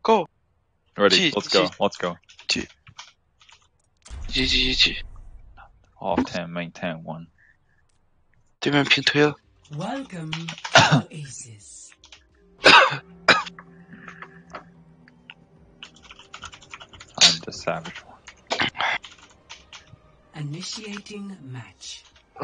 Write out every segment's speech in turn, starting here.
Go. Ready. Let's go. Let's go. G. Off 10, main 10, 1. 对面平推了。 Welcome to Oasis. I'm the savage one. Initiating match.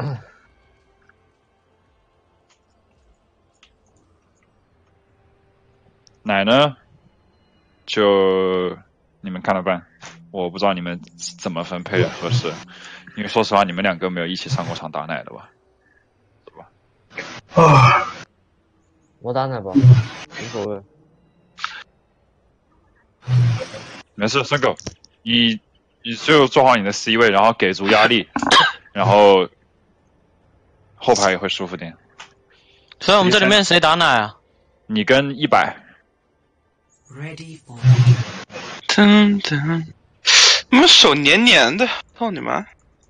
奶呢？就你们看着办，我不知道你们怎么分配合适，因为说实话，你们两个没有一起上过场打奶的吧？对吧？ 啊，我打奶吧，无所谓。 没事，孙狗，你就做好你的 C 位，然后给足压力，然后后排也会舒服点。 所以我们这里面谁打奶啊？ 你跟100。 Ready for 噔，你们手黏黏的，操你妈！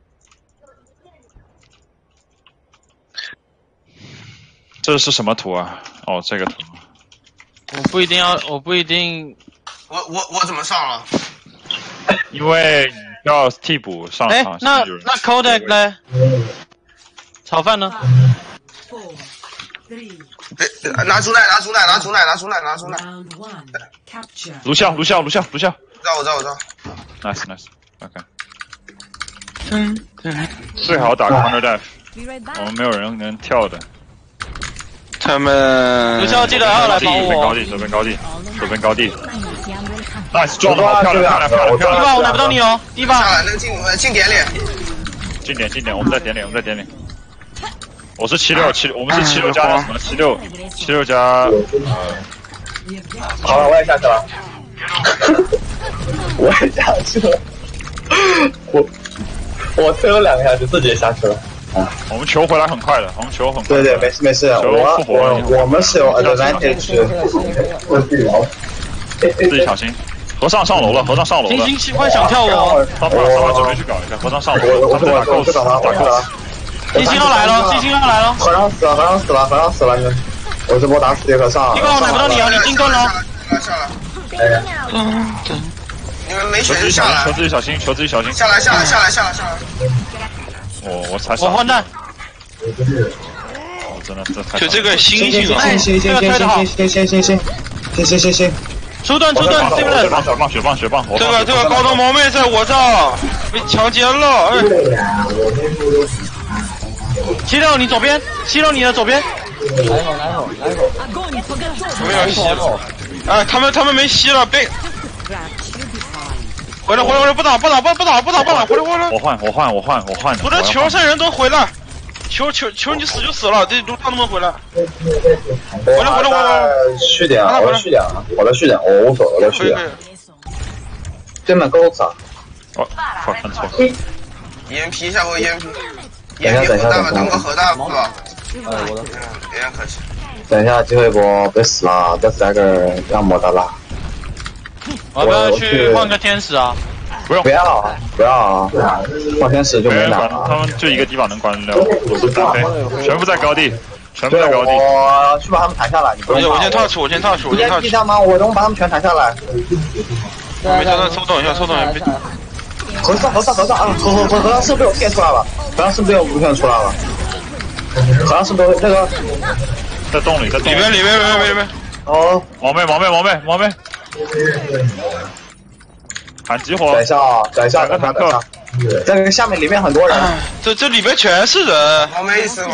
这是什么图啊？哦，这个图。 我不一定。 我怎么上了？ 因为你要替补上场。 那 Kodak 呢？炒饭呢？ 4, 3. 拿出来！ Round 1. Capture. 卢笑。 我知道。 Nice. OK。 噔， 最好打 counter dive。我们没有人能跳的。 他们卢笑记得要来帮我。 手边高地。Nice， 抓得好，漂亮。 地吧，我拿不到你哦，地吧。 下来，那进点里。 近点，我们在点里。我是76，我们是76加什么？76加好了，我也下去了。我推了2个下去，自己也下去了。 我们球回来很快的， 对，没事，我们是有 advantage。 自己小心。和尚上楼了。 行，快想跳我。 上班准备去搞一下，和尚上楼了。他们打 ghost。 星星要来了。 和尚死了，你。我这波打死和尚。 地吧，我拿不到你哦，你进攻了。 下来。你们没血就下来。 求自己小心。 下来。 我才我换弹。 真的这太。 就这个星星啊！ 行。 出盾，对不对？ 雪棒！ 这个高端毛妹在我这被强奸了，哎！ 七六你左边，你的左边。 来一口。 没有吸了，哎，他们没吸了，别。回来，不打，回来！ 我换。 我的球上人都回来，球你死就死了，这都他们回来。回来！ 续点啊！我的续点，我无所谓，我的续点。对面 Ghost 啊！ 哦，看错。 EMP 下波 EMP 核弹吧，当个核弹吧。 我的。 别人可惜。 等一下，机会波被死了，这3个要没得了。 我要不要去换个天使啊？ 不要，换天使就没打了。 他们就一个地方能关掉，我是单飞，全部在高地。 我去把他们弹下来，你不用。 我先 touch。 你在地上吗？我能把他们全弹下来。 没事，那抽动一下。 和尚啊！和尚是被我骗出来了，和尚是被我骗出来了。和尚是被那个在洞里， 里面。 哦， 毛妹。喊激活！ 等一下，这个下面里面很多人， 这里面全是人。 毛妹意思。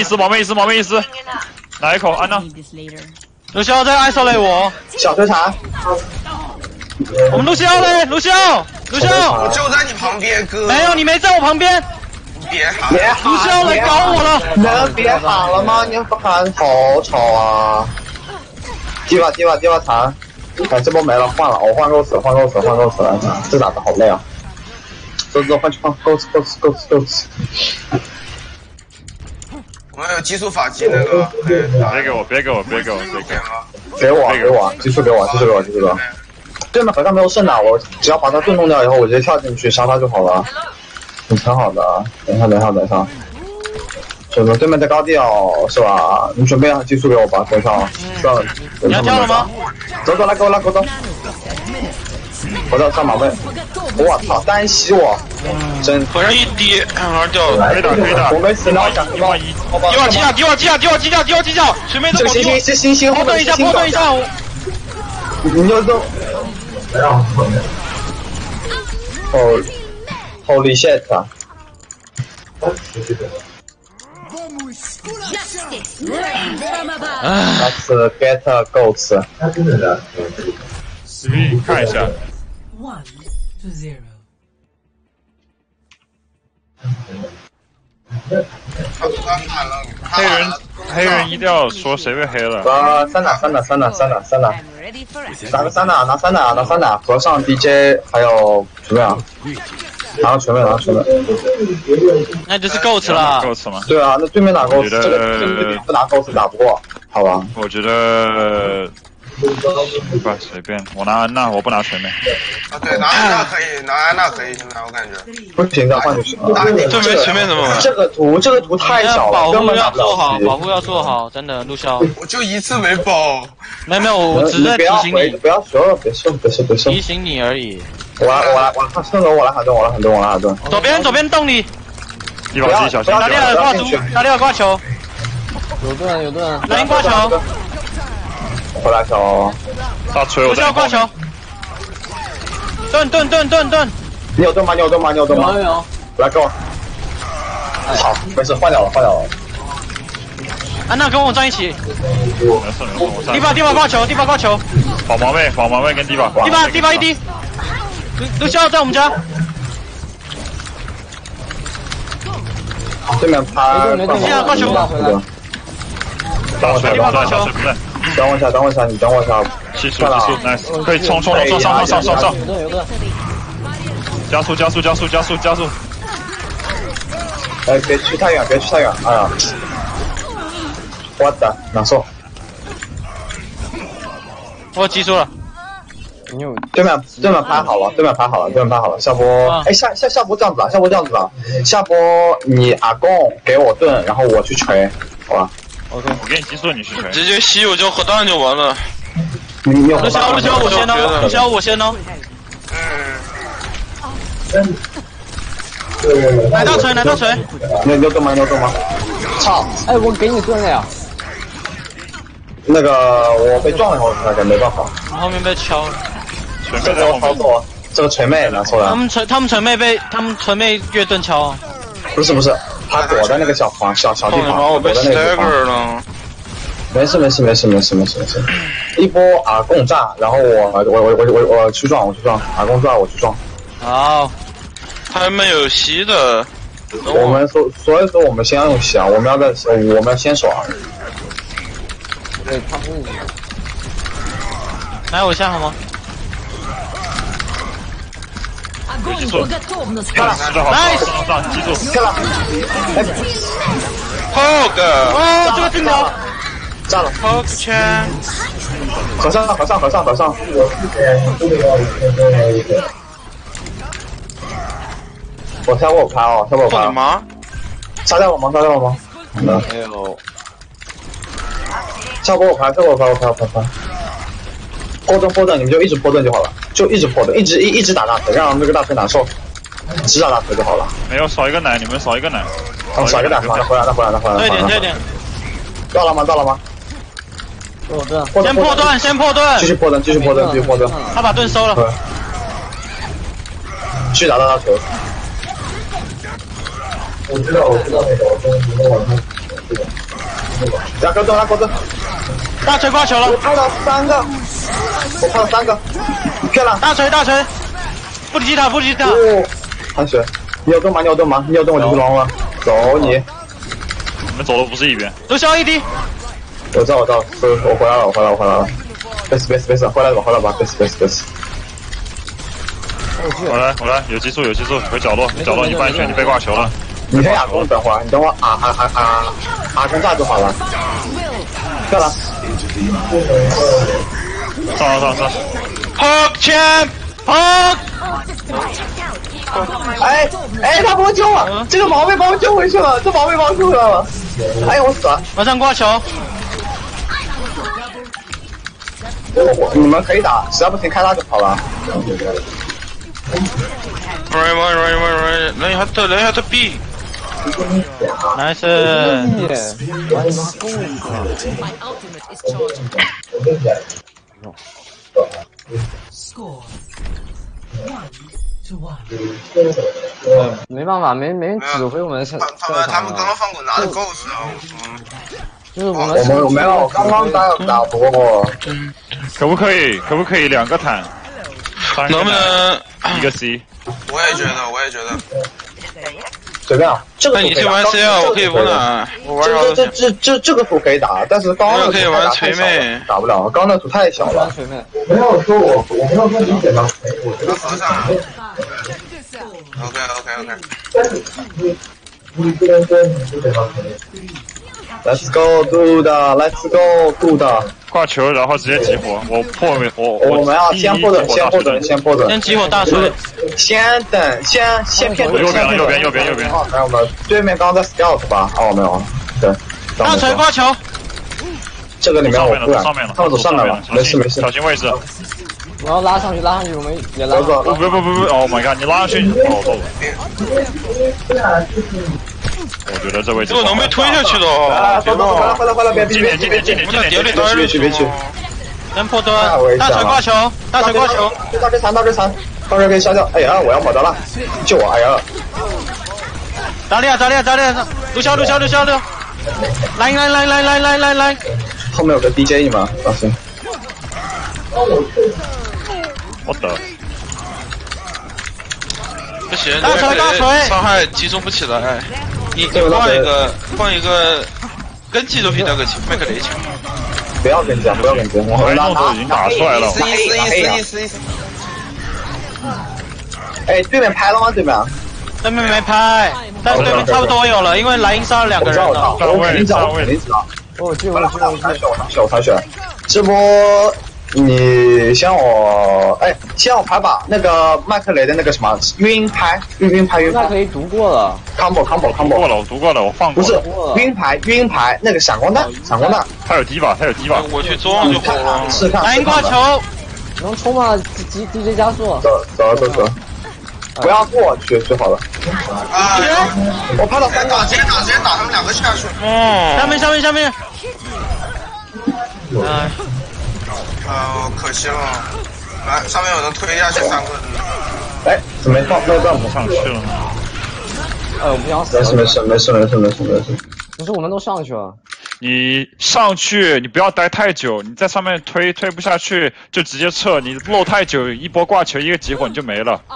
来一口，安娜。 卢肖在isolate我。 小推残。 我们卢肖嘞，卢肖。 我就在你旁边，哥。 没有，你没在我旁边。 别喊！ 卢肖来搞我了。 能别喊了吗？你不喊好吵啊！地吧残。哎，这波没了，换了，我换 Ghost 了，这打的好累啊！走，换 Ghost。 我们有激素法技那个， 别给我！ 给我，继续给我。对面好像没有肾的，我只要把他盾弄掉以后，我直接跳进去杀他就好了，挺好的。等一下， 准备对面在高地哦，是吧？你准备好技术给我吧，等一下啊。 你要跳了吗？ 走，来给我走。我要上马位。我操，单吸我，真。 好像一滴，二掉了。 可以打。 我没死，然后讲 1万1。 低瓦机甲，水妹都这个星， 破盾一下， 你就走。Holy shit！ Let's get goats。 实力看一下。 1-0。 黑人一定要说谁被黑了。 三打，拿3打，和尚 DJ 还有什么呀？拿个全妹。 那就是 GOAT 了。 GOAT 吗？ 对啊，那对面打 GOAT，这个不拿 GOAT 打不过，好吧？ 我觉得不随便，我拿安娜，我不拿全妹。 啊，对，拿安娜可以，拿安娜可以，现在我感觉。 不行，再换就行了。 对面全面怎么玩？ 这个图太小了，根本打不了。 保护要做好，真的，陆骁。 我就一次没保。 没有，我只是提醒你。 不要说了，别说。 提醒你而已。 我来，顺着我来喊盾。 左边洞里。 一把机小心。 达利尔挂猪，达利尔挂球。 有盾。 蓝鹰挂球。 回来球。 大锤，我在挂球。盾。 你有盾吗？有。来给我。好，没事，换掉了。 安娜跟我站一起。 没事，我站。 地巴挂球。 跑毛妹跟地巴。 地巴一滴。陆骁在我们家。 对面趴。 挂球。 大锤不在。 等我一下，你等我一下。 技术 ，nice， 可以冲，上！ 有盾。 加速！ 哎，别去太远，哎呀，我的难受。 我记住了。 对面拍好了，下波。哎，下波这样子了，下波你阿贡给我盾，然后我去锤，好吧？ OK， 我给你技术，你去锤。 直接吸有胶核弹就完了。 陆骁我先哦。来大锤。 你有盾吗？操！ 哎，我给你盾了呀。 那个我被撞了以后，那个没办法。 后面被敲了。 这个操作，这个锤妹拿错了。 他们锤妹越盾敲。 不是，他躲在那个小地方。 我被 stagger 了。 没事。一波阿贡炸，然后我去撞，阿贡炸我去撞。 好。 他们有吸的。 我们所以说我们先要用吸啊，我们要先手啊。 对，他不。 来我下好吗？ 记住，来，记住， 漂亮。 Hog， 哦，这个定了， 炸了 ，Hog 枪， 合上。我跳过我拍哦， 干嘛？ 杀掉我吗？ 没有。 跳过我拍。破盾，你们就一直破盾就好了，一直打大腿，让这个大腿难受，只打大腿就好了。 没有少一个奶，你们少一个奶。 少一个奶，回来。 这点。 到了吗？ 先破盾。 继续破盾。 他把盾收了。 继续打大腿。我知道那个。拉钩盾。 大锤挂球了。 我拍了3个，漂亮。 大锤，不敌他。 韩雪，你有盾吗？你有盾我就不装了。走你。 你们走的不是一边。 陆骁一滴。 我知道，我回来了。别，回来吧，别。 我来，有技术，回角落，你半圈，你被挂球了。 你可以阿公等会儿，你等会阿公炸就好了。漂亮。 上。 Hog 枪 ，Hog。 哎，他把我救了，这个毛被把我救回去了，这毛被把我救回来了。 哎，我死了！ 马上挂球， 你们可以打，实在不行开大就好了。 喂，人一下得 B。 nice。 Score 1-1. 没办法，没人指挥我们上。 他们刚刚放滚拿的够死哦。 就是我我没有，刚刚打不过。 可不可以2个坦？ 能不能一个 C？ 我也觉得。 随便啊，这个那你去玩 C 啊，我可以玩哪？我玩啥都行。 这个图可以打，但是刚刚那个可以玩锤妹， 打不了，刚刚那图太小了。 锤妹， 没有说我没有说理解吗？ 他合上了。OK。 Let's go do 的 ，Let's go do 的。 挂球，然后直接激活。我们要先破盾，先激活大水。 先等，先骗盾。 右边。 哦，没有，对面刚刚在 scout 吧？哦，没有，对。 大锤挂球。 这个里面我不敢，他们走上面了，没事。 小心位置。 我要拉上去，我们也拉。 不 ，Oh my god！ 你拉上去，我够了。我觉得这位置这个能被推下去的哦。 回来，别近点。 别去。 先破盾，大锤挂球。 到这残，到这可以杀掉。哎呀，我要跑到了，救我！哎呀， 打猎，卢肖，来， 后面有个 DJ 吗？老师， 我的， 不行， 大锤， 伤害集中不起来。你放一个跟技术比那个麦克雷强。 不要跟讲， 我动作已经打出来了。 哎，对面拍了吗？对面没拍，但对面差不多有了，因为莱茵杀了2个人了。 我肯定知道。我才选。这波你先我拍吧。那个麦克雷的那个什么晕拍。 那可以读过了。 combo。 我读过了，我放过。 不是晕牌，那个闪光弹。 他有低吧？ 我去装就好了。 试看。 莱茵挂球。 能冲吗 ？DJ 加速。 走。不要过去就好了。我拍到3个， 直接打他们2个下去。 下面。 可惜了。来，上面有人推下去3个。 哎，怎么没办法上去了？ 我不想死。 没事。 不是，我们都上去了。 你上去，你不要待太久，你在上面推不下去就直接撤，你漏太久，一波挂球一个集火你就没了。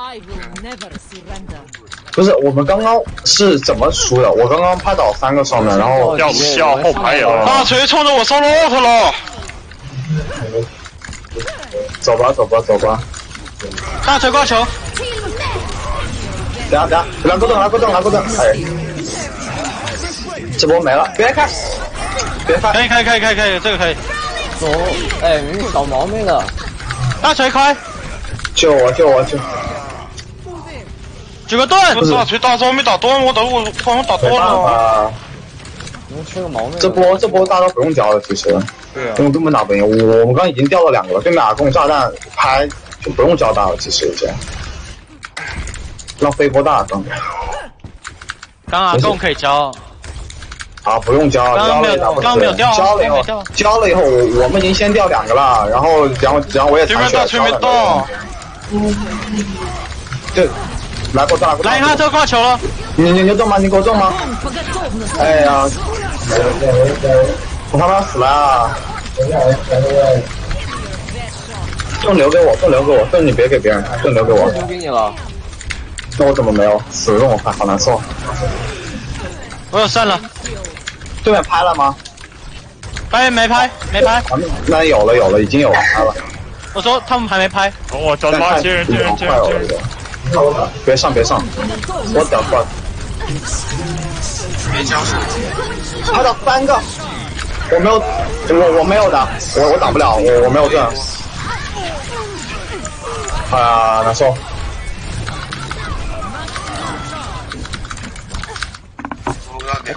不是，我们刚刚是怎么输的？我刚刚拍倒3个上面，然后掉卢西奥后排也了。 大锤冲着我上骆驼了。 走吧。 大锤挂球。 等下，来个盾。哎，这波没了，别开。 可以，这个可以。 走，明明找毛妹的。 大锤开。 救我！ 举个盾。 大锤大招没打断，我好像打断了。 能缺个毛妹。 这波大招不用交了，其实。 对啊。 我根本打不赢，我们刚已经掉了2个了，对面阿贡炸弹拍就不用交大了，其实这样。浪费波大刚。 刚阿贡可以交。 不用交， 刚没有掉， 交了以后，我们已经先掉2个了，然后我也残血。 对面到。 对，来过大， 莱茵哈特挂球了。 你中吗？你给我中吗？哎呀，我他妈死了！盾留给我，盾你别给别人，盾留给我。 盾给你了。 那我怎么没有？死了我拍，好难受。 我有散了。 对面拍了吗？ 没拍。 那有了，已经有拍了。 我说他们还没拍。 我找拉接人。 别上，我等会儿。 别交手。 拍到3个，我没有的，我打不了，我没有盾。难受。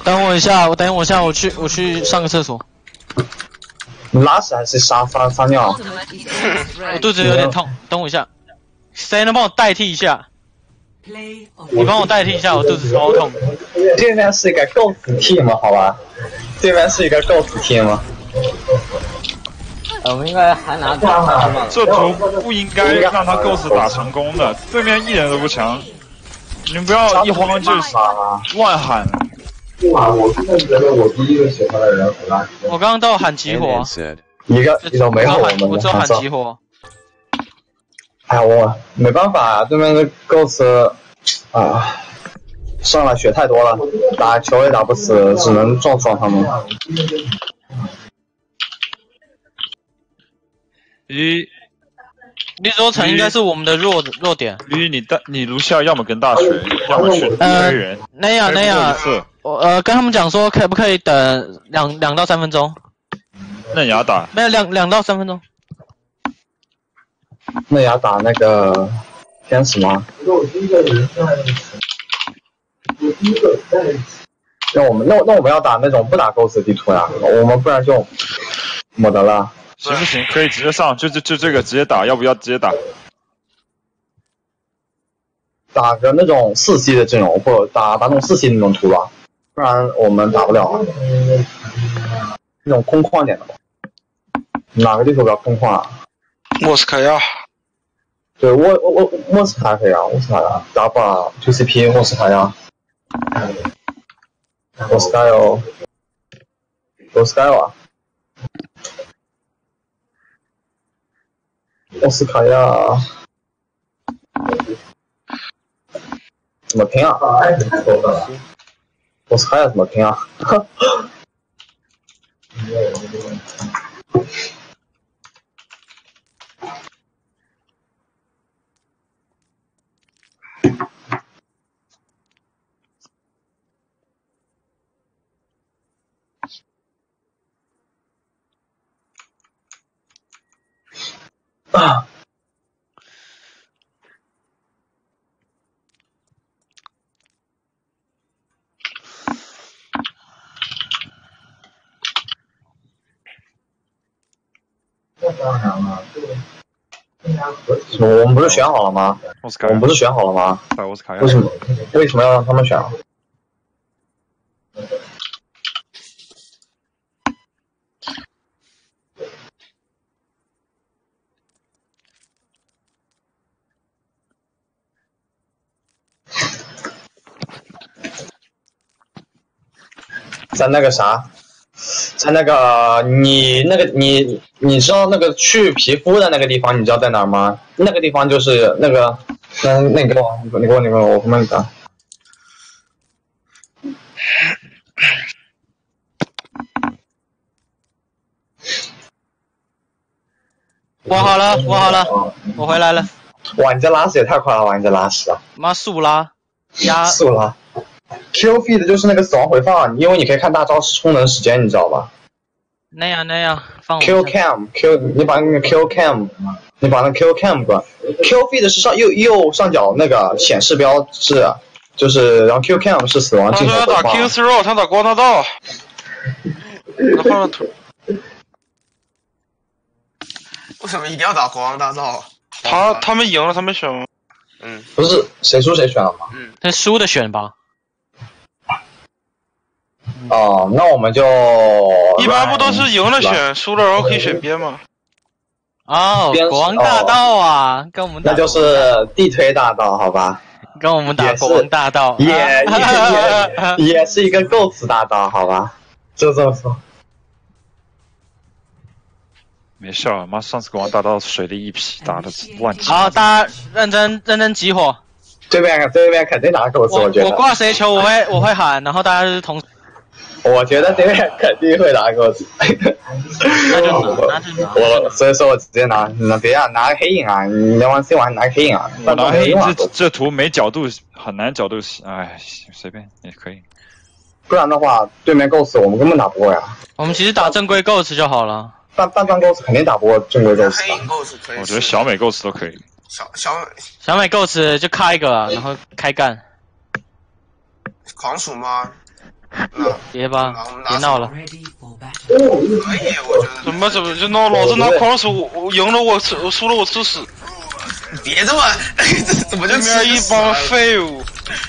等我一下，我去上个厕所。 你拉屎还是撒尿？ 我肚子有点痛，等我一下。谁能帮我代替一下？你帮我代替一下，我肚子超痛。 对面是一个 Ghost team 好吧？对面是一个 Ghost team。 我们应该还拿这样这图不应该让他 Ghost 打成功的，对面一点都不强。你们不要一慌就乱喊。 我真的觉得我第一个喜欢的人很垃圾。 我刚刚都喊集火， 一个都没有我只喊集火。 哎呀，我没办法啊，对面的 Ghost 啊，上来血太多了，打球也打不死，只能撞他们。 绿洲城应该是我们的弱点。 你卢夏要么跟大学，要么去追人。 那样，我跟他们讲说可不可以等2到3分钟？ 那你要打？ 没有2到3分钟。 那也要打那个天使吗？那我们要打那种不打 Ghost 地图呀，我们不然就没得了。 行不行？可以直接上，就这个直接打，要不要直接打？ 打个那种4C 的阵容，或者打那种4C 那种图吧，不然我们打不了啊。那种空旷点的吧。哪个地图比较空旷啊？ 莫斯科亚。 对，莫斯卡可以啊，莫斯卡呀，打把 2CP 莫斯卡呀，莫斯卡哟啊，莫斯卡呀，怎么拼啊？莫斯卡呀怎么拼啊？啊！我们不是选好了吗？我们不是选好了吗？为什么要让他们选啊？在那个啥，在那个你知道那个去皮肤的那个地方，你知道在哪儿吗？那个地方就是那个，你给我，我后面打。 我好了，我回来了。 哇，你这拉屎也太快了吧！你这拉屎啊！ 妈速拉， 速拉。Q feed 就是那个死亡回放，因为你可以看大招充能时间，你知道吧？ 那样，放我。 Q cam， 你把那个 Q cam， 你把那 Q cam 关。Q feed 是右上角那个显示标志，就是然后 Q cam 是死亡镜头回放。 他打 Q throw， 他打光大道。他换了图。 为什么一定要打国王大道？ 他们赢了，他们选吗？ 不是谁输谁选了吗？ 那输的选吧。 哦，那我们就一般不都是赢了选，输了然后可以选边吗？ 哦，国王大道啊，跟我们那就是地推大道，好吧？ 跟我们打国王大道， 也是一个Ghost大道，好吧？就这么说。 没事啊，妈，上次国王大道水力一匹，打的乱七。 好，大家认真集火。 对面肯定打Ghost，我觉得。 我挂谁球我会喊，然后大家是同。 我觉得对面肯定会打Ghost。 那就拿。 所以说我直接拿别拿个黑影啊！你要玩 C 玩拿个黑影啊！ 我拿黑影这图没角度，很难角度，哎，随便也可以。 不然的话，对面Ghost我们根本打不过呀。 我们其实打正规Ghost就好了。 半装Ghost肯定打不过正规Ghost。 黑影 Ghost 可以。 我觉得小美 Ghost 都可以。 小美 Ghost 就开一个，然后开干。 狂鼠吗？ 别吧，别闹了。 Ready for battle. 可以，我觉得。 怎么就老子拿矿石，我赢了我吃，我输了我吃屎。 别这么，这怎么就对面一帮废物。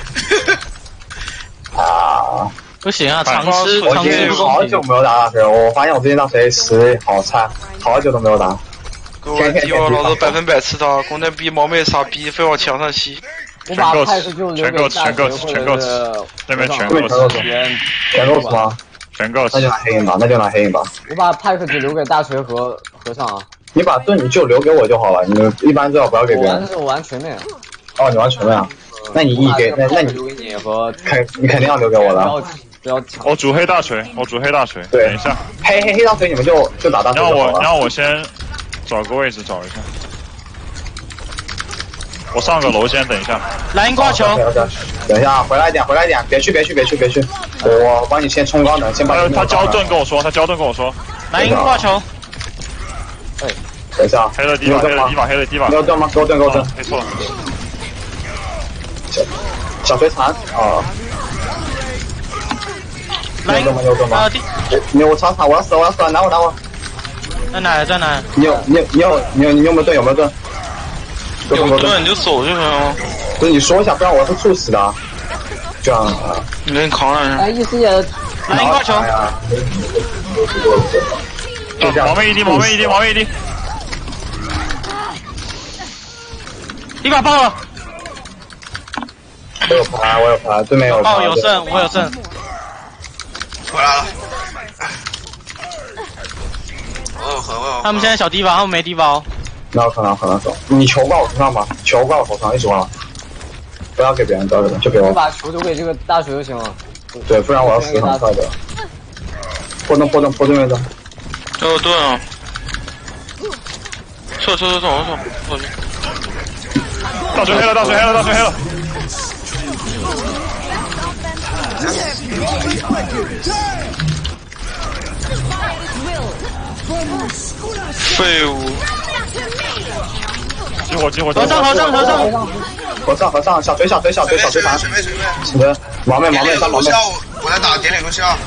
啊！ 不行啊，尝试我已经好久没有打大水了，我发现我最近大水实力好差，好久都没有打。 给我敌我老子100%吃他，光天逼毛妹傻逼，非往墙上吸。 我把派克就留给大学或者是那边全对，全够吃，全够吃吗？ 全够那就拿黑影吧，那就拿黑影吧。 我把派克就留给大锤和和尚啊。 你把盾你就留给我就好了，你们一般最好不要给别人。 我玩全面。 哦，你玩全面啊？那你一给那你留给你和你肯定要留给我的。 不要抢。 我主黑大锤， 对， 等一下。 黑大锤你们就打大锤就好了。 让我先找个位置找一下。我上个楼先，等一下。 蓝鹰挂球。 等一下，回来一点，别去。我帮你先冲高能，先把。 他交盾跟我说。 蓝鹰挂球。 哎，等一下。 黑的地方。 给我盾吗？给我盾。 没错。 小锤残啊！ 蓝鹰啊！我操！我要死！拿我！ 在哪？ 你有没有盾？有盾？ 有盾你就走就行了。 不是你说一下，不然我是猝死的。这样啊。 你给你扛上去。 哎，意思也。 蓝鹰挂球。 就这样。 毛妹一滴。 一把爆了。 我有牌，对面有牌。 哦，有胜，我有胜。 回来了。我有盒。 他们现在小低保，他们没低保。 那我可能走。你球挂我头上吧，球挂我头上，一直挂。不要给别人，就给我。 把球留给这个大锤就行了。 对，不然我要死很快的。破对面的。 这有盾啊！撤！我去。 大锤黑了！ 废物！ 激活！ 和尚！ 小锤残！是的，毛妹！ 我来打点脸路西奥。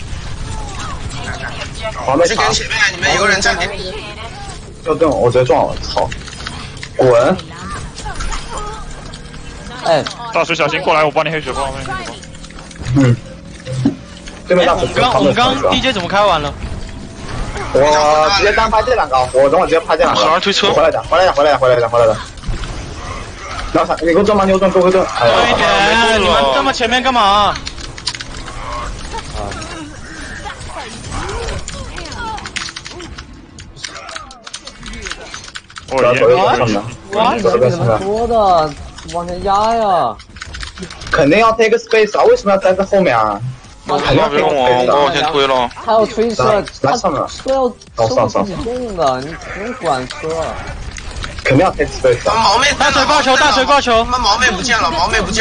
毛妹残！ 前面你们有个人站点。 要盾，我直接撞了，操！滚！ 哎， 大锤小心过来，我帮你黑血包。 对面大锤。 我们刚 DJ 怎么开完了？ 我直接单拍这两个，我等会直接拍这两个。 上推车。 回来的。然后你给我盾吗？给我盾。 快一点！你们这么前面干嘛？ 哇，这个怎么说的？往前压呀！ 肯定要 take space 啊！为什么要在这后面啊？肯定要 take space 我往前推了。 还有推车， 来上面。 车要自己动的，你不用管车。 肯定要 take space 啊！ 毛妹大锤挂球！ 他们毛妹不见了。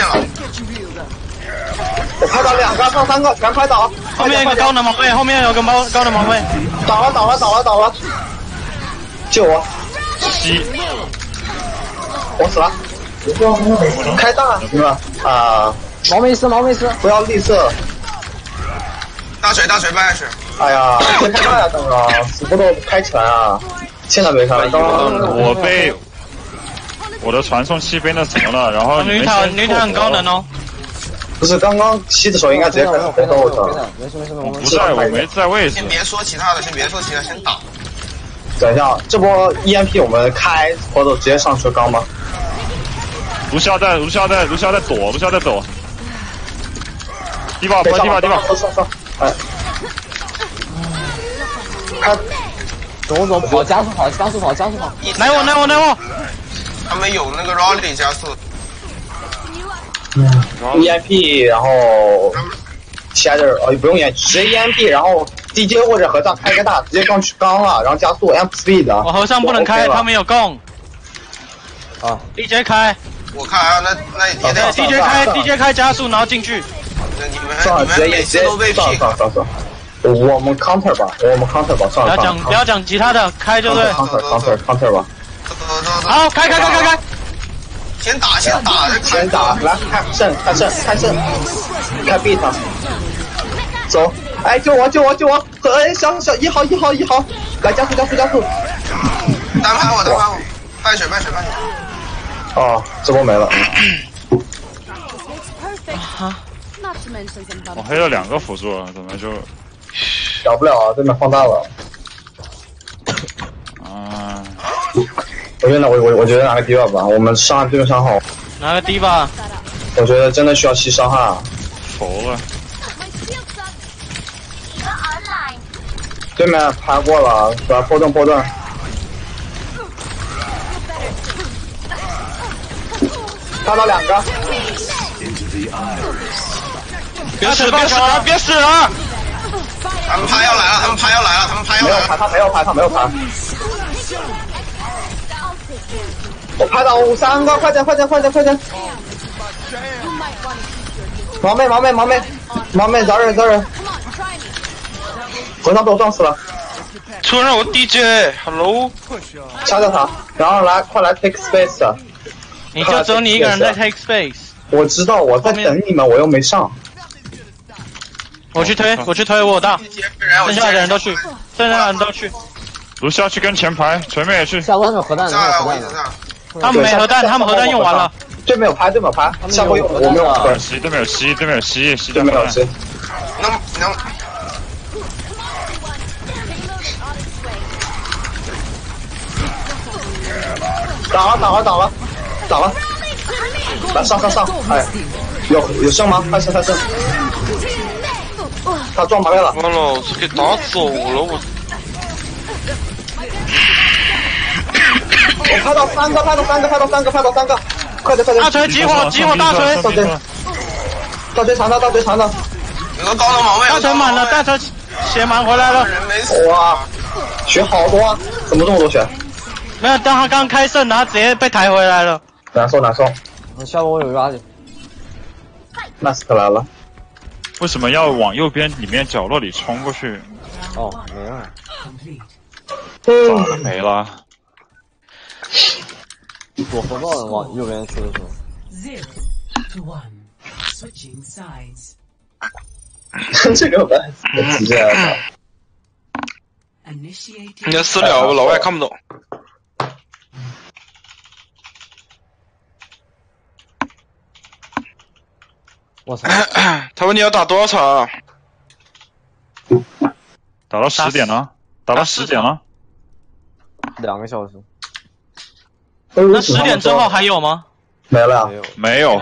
我拍到2个，上3个，全拍倒。 后面有个高能毛妹，高能毛妹。 倒了！救我！我死了。开大是吧？啊！ 毛妹死！ 不要绿色。 大水掰下去。 哎呀，先开大呀，等啊，死不都开起来啊！现在没开了， 我被我的传送器被那什么了，然后女塔很高能哦。 不是刚刚吸的时候应该直接开始飞斗的。 没事， 我不在，我没在位置。 先别说其他的，先打。 等一下，这波 EMP 我们开或者直接上车刚吗？ 卢锡奥在躲。低保。 上！哎，开。 走跑，加速跑！ 来我！ 他们有那个 Rolly 加速。 EMP， 然后其他的不用直接 EMP， 然后 DJ 或者合唱开个大，直接上去刚了，然后加速 amp speed。 我和尚不能开，他们有供。 啊 ，DJ 开。 我看啊，那也得 DJ 开加速，然后进去。 你们每次都被上。我们 counter 吧，上。 不要讲其他的，开就对。 counter 吧。 好，开。 先打， 来看胜，开 beat。 走！哎，救我！哎，小1号，来加速！ 单排我，败血。 哦，这波没了。 我黑了2个辅助，怎么就小不了啊？对面放大了。 啊？ 我觉得拿个迪吧，我们伤对面伤好。 拿个低吧。 我觉得真的需要吸伤害。 服了。 对面拍过了，把破盾。拍到2个。 别死了！ 他们拍要来了！ 他没有拍。我拍到3个，快点！毛妹，找人！和尚被我撞死了。 突然我 DJ，Hello， 杀掉他，然后快来 take space。 你就只有你一个人在 take space。 我知道，我在等你们，我又没上。 我去推，我有大。剩下的人都去。 卢西要去跟前排，前面也去。 下关有核弹， 他们没核弹，他们核弹用完了。 对面有拍，下波有，我没有拍。 对面有吸， 对面有吸。 能。打了！来上！哎，有剩吗？快剩！他撞麻来了！ 我老子给打走了我！ 我拍到3个！快点！ 大锤集火大锤！ 大锤长的！ 有个高的毛妹！ 大锤满了，大锤血满回来了！ 哇，血好多啊！怎么这么多血？ 没有，当他刚开胜，然后直接被抬回来了。 难受。 下波有垃圾。 Mask 来了。 为什么要往右边里面角落里冲过去？ 哦，没了。 咋没了？ 我活到往右边去的时候。 这个办直接来了。 你的私聊老外看不懂。 我操！ 他问你要打多少场？ 打到10点了，打到10点了。 2个小时。 那10点之后还有吗？ 没了， 没有。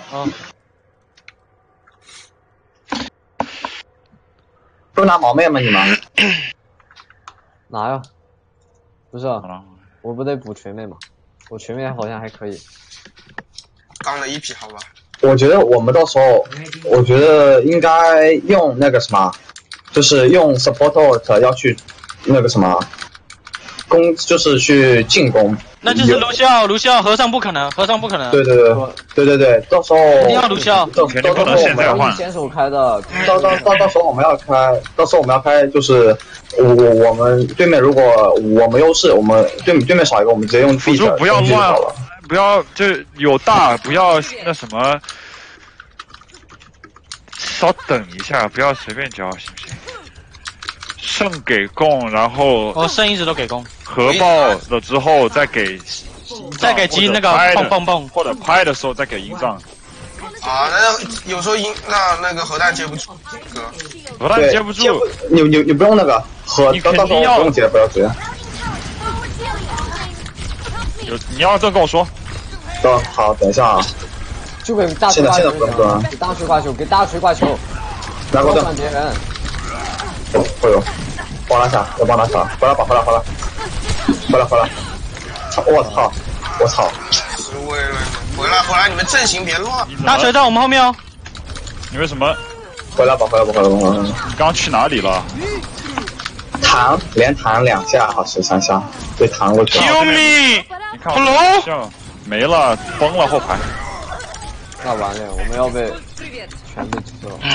不拿毛妹吗？你们？ 拿呀！不是，我不得补全妹吗？我全妹好像还可以。 刚了一匹，好吧。 我觉得我们到时候，我觉得应该用那个什么，就是用 support 要去那个什么就是去进攻。 那就是卢肖，和尚不可能。 对，到时候一定要卢肖， 肯定不能现在换。 先手开的， 到时候我们要开，就是我们对面如果我们优势，我们对面少一个，我们直接用 B 不要乱，不要就有大，不要那什么，稍等一下，不要随便交，行不行？胜给攻，然后胜一直都给攻， 核爆了之后再给击那个蹦， 或者拍的时候再给营帐。 啊，那有时候那个核弹接不住， 核弹接不住， 你不用那个到时候不用接，不要接。 你要这跟我说。 好，等一下啊。 就给大锤挂球，给大锤挂球， 来过的。 别人。 会有，帮他抢，我帮他抢，回来！我操！ 回来！你们阵型别乱。 大锤在我们后面哦。 你为什么？ 回来吧！ 你刚刚去哪里了？ 连弹2下，好13下，被弹过去。 救命！ 你看我没了，崩了后排。 那完了，我们要被全被吃了。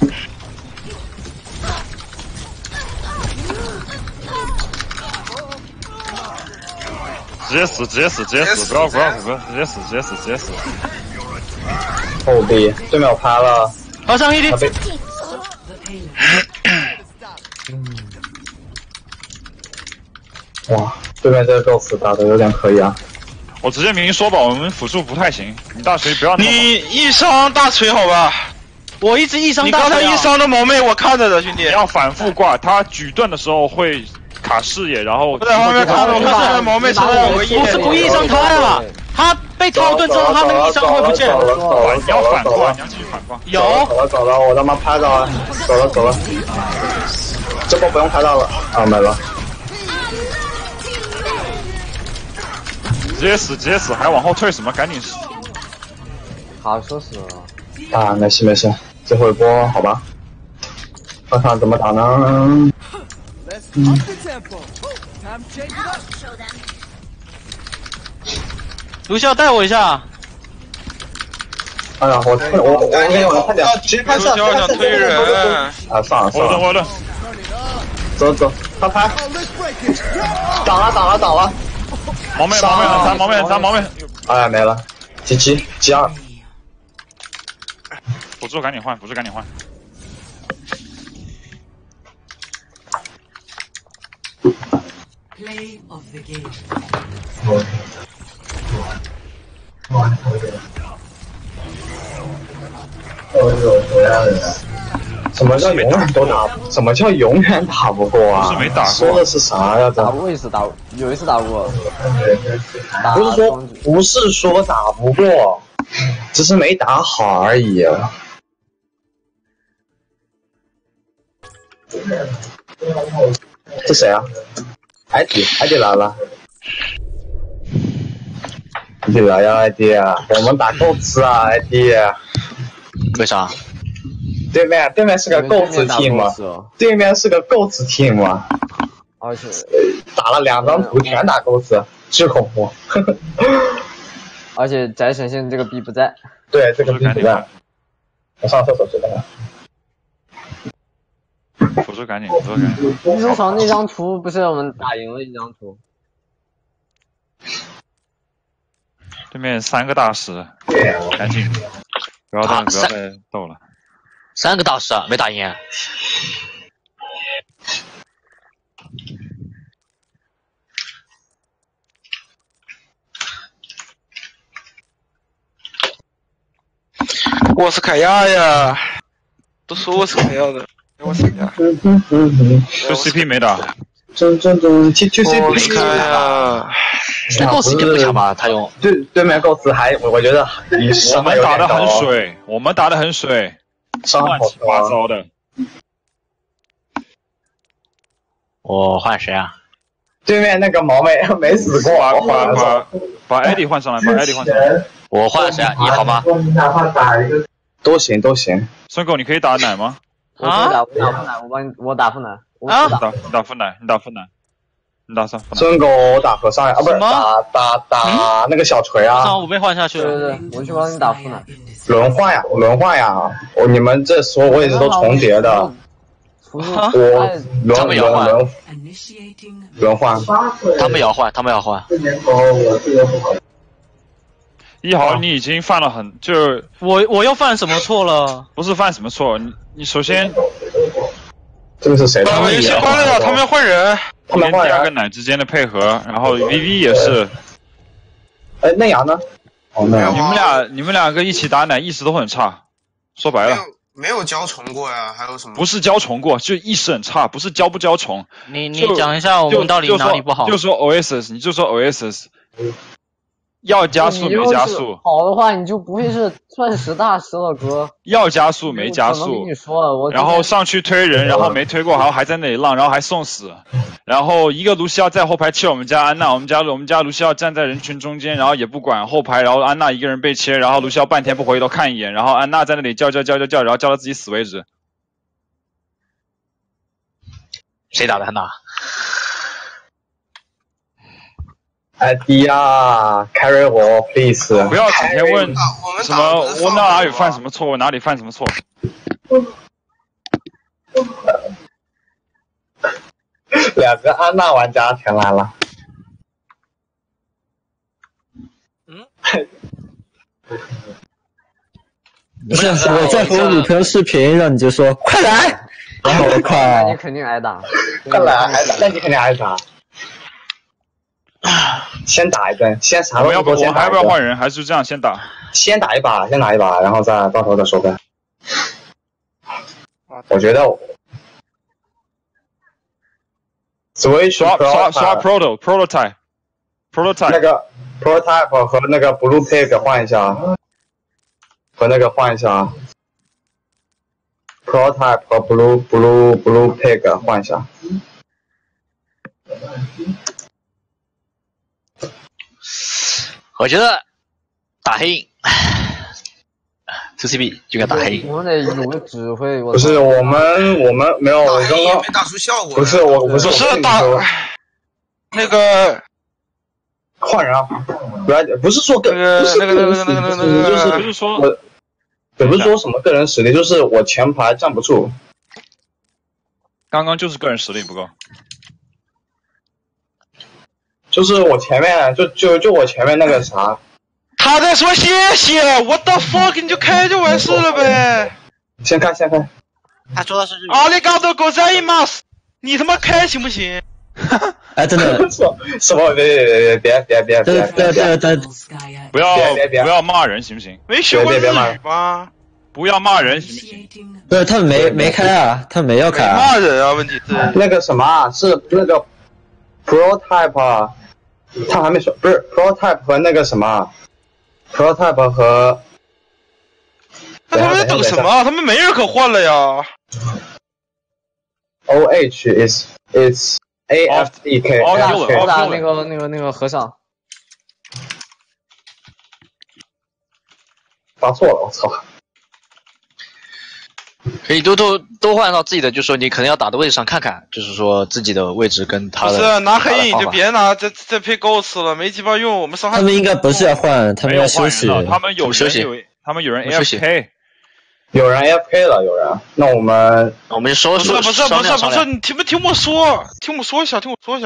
直接死！不要，直接死！ 后壁对面我拍了， 好上一滴。 哇，对面这个 Ghost 打的有点可以啊。 我直接明说吧，我们辅助不太行，你大锤不要。 你一伤大锤好吧？ 我一直一伤你大锤、啊。 刚才一伤的毛妹我看着的，兄弟。 你要反复挂，他举盾的时候会卡视野，然后。 我在后面看着，我看他的毛妹身上有个我是不一伤他呀，他被掏盾之后，他那个一伤会不见。 你要反挂，你要继续反挂。 有。 走了，我他妈拍到了，走了。这波不用拍到了啊，没了。 直接死，还往后退什么？赶紧死！ 好，说死了。 啊，没事，最后一波好吧，看看怎么打呢？ 卢笑带我一下。 哎呀，我给我快点，直接拍上， 想推人。 啊，算了。 我的。 走，他拍。倒了。 毛妹很残。 哎呀，没了。G2。 辅助赶紧换。 Play of the game. 什么叫永远都打？什么叫永远打不过啊？ 是没打过。 说的是啥呀？ 打过一次，有一次打过。 不是说打不过，只是没打好而已。这谁啊？艾迪来了。你来呀，艾迪啊！我们打够吃啊，艾迪。 为啥？ 对面是个 Ghost team 吗？对面是个 Ghost team 吗？ 而且打了2张图全打 Ghost，巨恐怖。 而且翟神现在这个 B 不在。 对，这个 B 不在。我上厕所去了。 辅助赶紧。 中场那张图不是我们打赢了一张图。 对面3个大师，赶紧，不要再斗了。 3个大师啊，没打赢。 我是凯亚呀，都说我是凯亚的，我是凯亚。 就 CP 没打。 TCP 我是凯亚。 那 Ghost 不强吧？他用对面 Ghost 还，我觉得比我们打得很水，乱七八糟的。 我换谁啊？ 对面那个毛妹没死过。 把艾迪换上来， 我换谁啊？你好吗？ 都行。 孙狗，你可以打奶吗？ 啊！我打副奶。 啊！你打副奶。你打上孙狗打和尚呀，啊不是打那个小锤啊！ 我被换下去了。 对，我去帮你打副奶。 轮换呀！你们这所有位置都重叠的。我轮换。 他们也要换。 1号，你已经犯了我又犯什么错了？ 不是犯什么错，你首先。 这个是谁？ 他们游戏关了，他们要换人。 他们第2个奶之间的配合，然后 VV 也是。 哎，内阳呢？ 你们两个一起打奶意识都很差，说白了。 没有交虫过呀，还有什么？ 不是交虫过，就意识很差，不是交不交虫。 你讲一下我们到底哪里不好？ 就说 Oasis， 你就说 Oasis。要加速没加速， 好的话你就不会是钻石大师了，哥。 要加速没加速， 跟你说了，我然后上去推人，然后没推过，然后还在那里浪，然后还送死，然后一个卢西奥在后排切我们家安娜，我们家卢西奥站在人群中间，然后也不管后排，然后安娜一个人被切，然后卢西奥半天不回头看一眼，然后安娜在那里叫，然后叫到自己死为止。 谁打的安娜？ 艾迪啊 ，carry 我 please！ 不要整天问什么我哪里犯什么错，我哪里犯什么错。 2个安娜玩家全来了。 不是，我在和我女朋友视频，然后你就说快来， 我靠，那你靠！ 肯定挨打。 快来挨打，那你肯定挨打。先打一顿，先啥都不说，先还要打一顿。 不要换人？还是这样先打？ 先打一把，然后再到时候再收分。我觉得Switch 刷 prototype 那个 prototype 和那个 blue pig 换一下，和那个换一下。prototype 和 blue pig 换一下。 我觉得打黑影，CCB 就该打黑影。 我们得有个指挥。 不是我们没有，我刚刚没打出效果。 不是我不是打那个换人啊，不是说那个不是说也不是说什么个人实力，就是我前排站不住。 刚刚就是个人实力不够。 就是我前面就我前面那个啥， 他在说谢谢，what the fuck， 你就开就完事了呗。 先开。 他说的是阿里嘎多狗在伊玛斯，你他妈开行不行？ 哎，真的， 什么？别！ 不要骂人行不行？ 没学过日语吗？ 不要骂人行不行？ 不是他们没开啊，他们没要开啊。 骂人啊，问题是那个什么啊，是那个 prototype 啊。他还没说，不是 prototype 和那个什么 ，prototype 和， 那他们在等什么？他们没人可换了呀。 OH is AFDK。 我打那个和尚。 发错了，我操！ 可以都换到自己的，就说你可能要打的位置上看看，就是说自己的位置跟他的。 不是拿黑影就别拿再配 Ghost 了，没鸡巴用。我们伤害。 他们应该不是要换，他们要休息。 他们有休息， 他们有人 AFK， 有人 AFK 了，有人。那我们就说不是，你听我说一下。